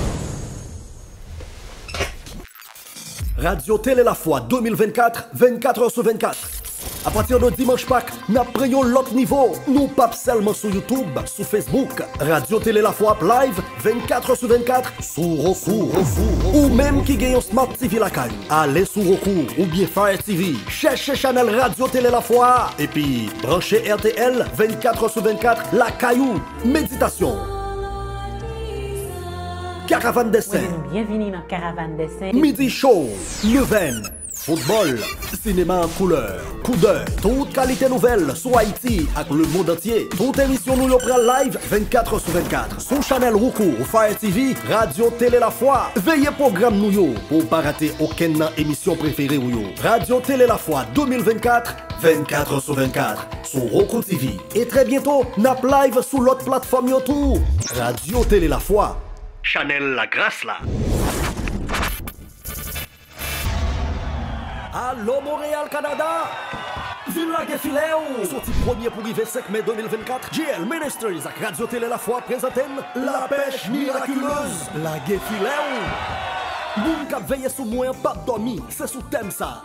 Radio Télé La Foi deux mille vingt-quatre, vingt-quatre heures sur vingt-quatre. À partir de dimanche Pâques, nous prenons l'autre niveau. Nous pas seulement sur YouTube, sur Facebook, Radio Télé La Foi live, vingt-quatre heures sur vingt-quatre, sur Roku. Ou même qui gagne un Smart T V la caille. Allez sur Roku ou bien Fire T V. Cherchez Channel Radio Télé La Foi. Et puis, branchez R T L, vingt-quatre heures sur vingt-quatre, la caillou. Méditation. Caravane dessin. Bienvenue dans Caravane dessin. Midi show. Neuvaine. Football, cinéma en couleur, coup d'œil, toute qualité nouvelle sur Haïti avec le monde entier. Toute émission nous prend live vingt-quatre heures sur vingt-quatre. Sur Channel Roku ou Fire T V, Radio Télé La Foi. Veillez programme nous yo pour pas rater aucune émission préférée ou yo. Radio Télé La Foi deux mille vingt-quatre, vingt-quatre heures sur vingt-quatre sur Roku T V. Et très bientôt, nap live sur l'autre plateforme yo tout. Radio Télé La Foi. Chanel La Grâce là. Allô Montréal, Canada! Vin la Gefiléo. Sorti premier pour arriver cinq mai deux mille vingt-quatre, J L Ministries avec Radio Télé La Foi présente La Pêche Miraculeuse. La Gefiléo. Moun kap veye sou mwen pas dormi, c'est sous thème ça.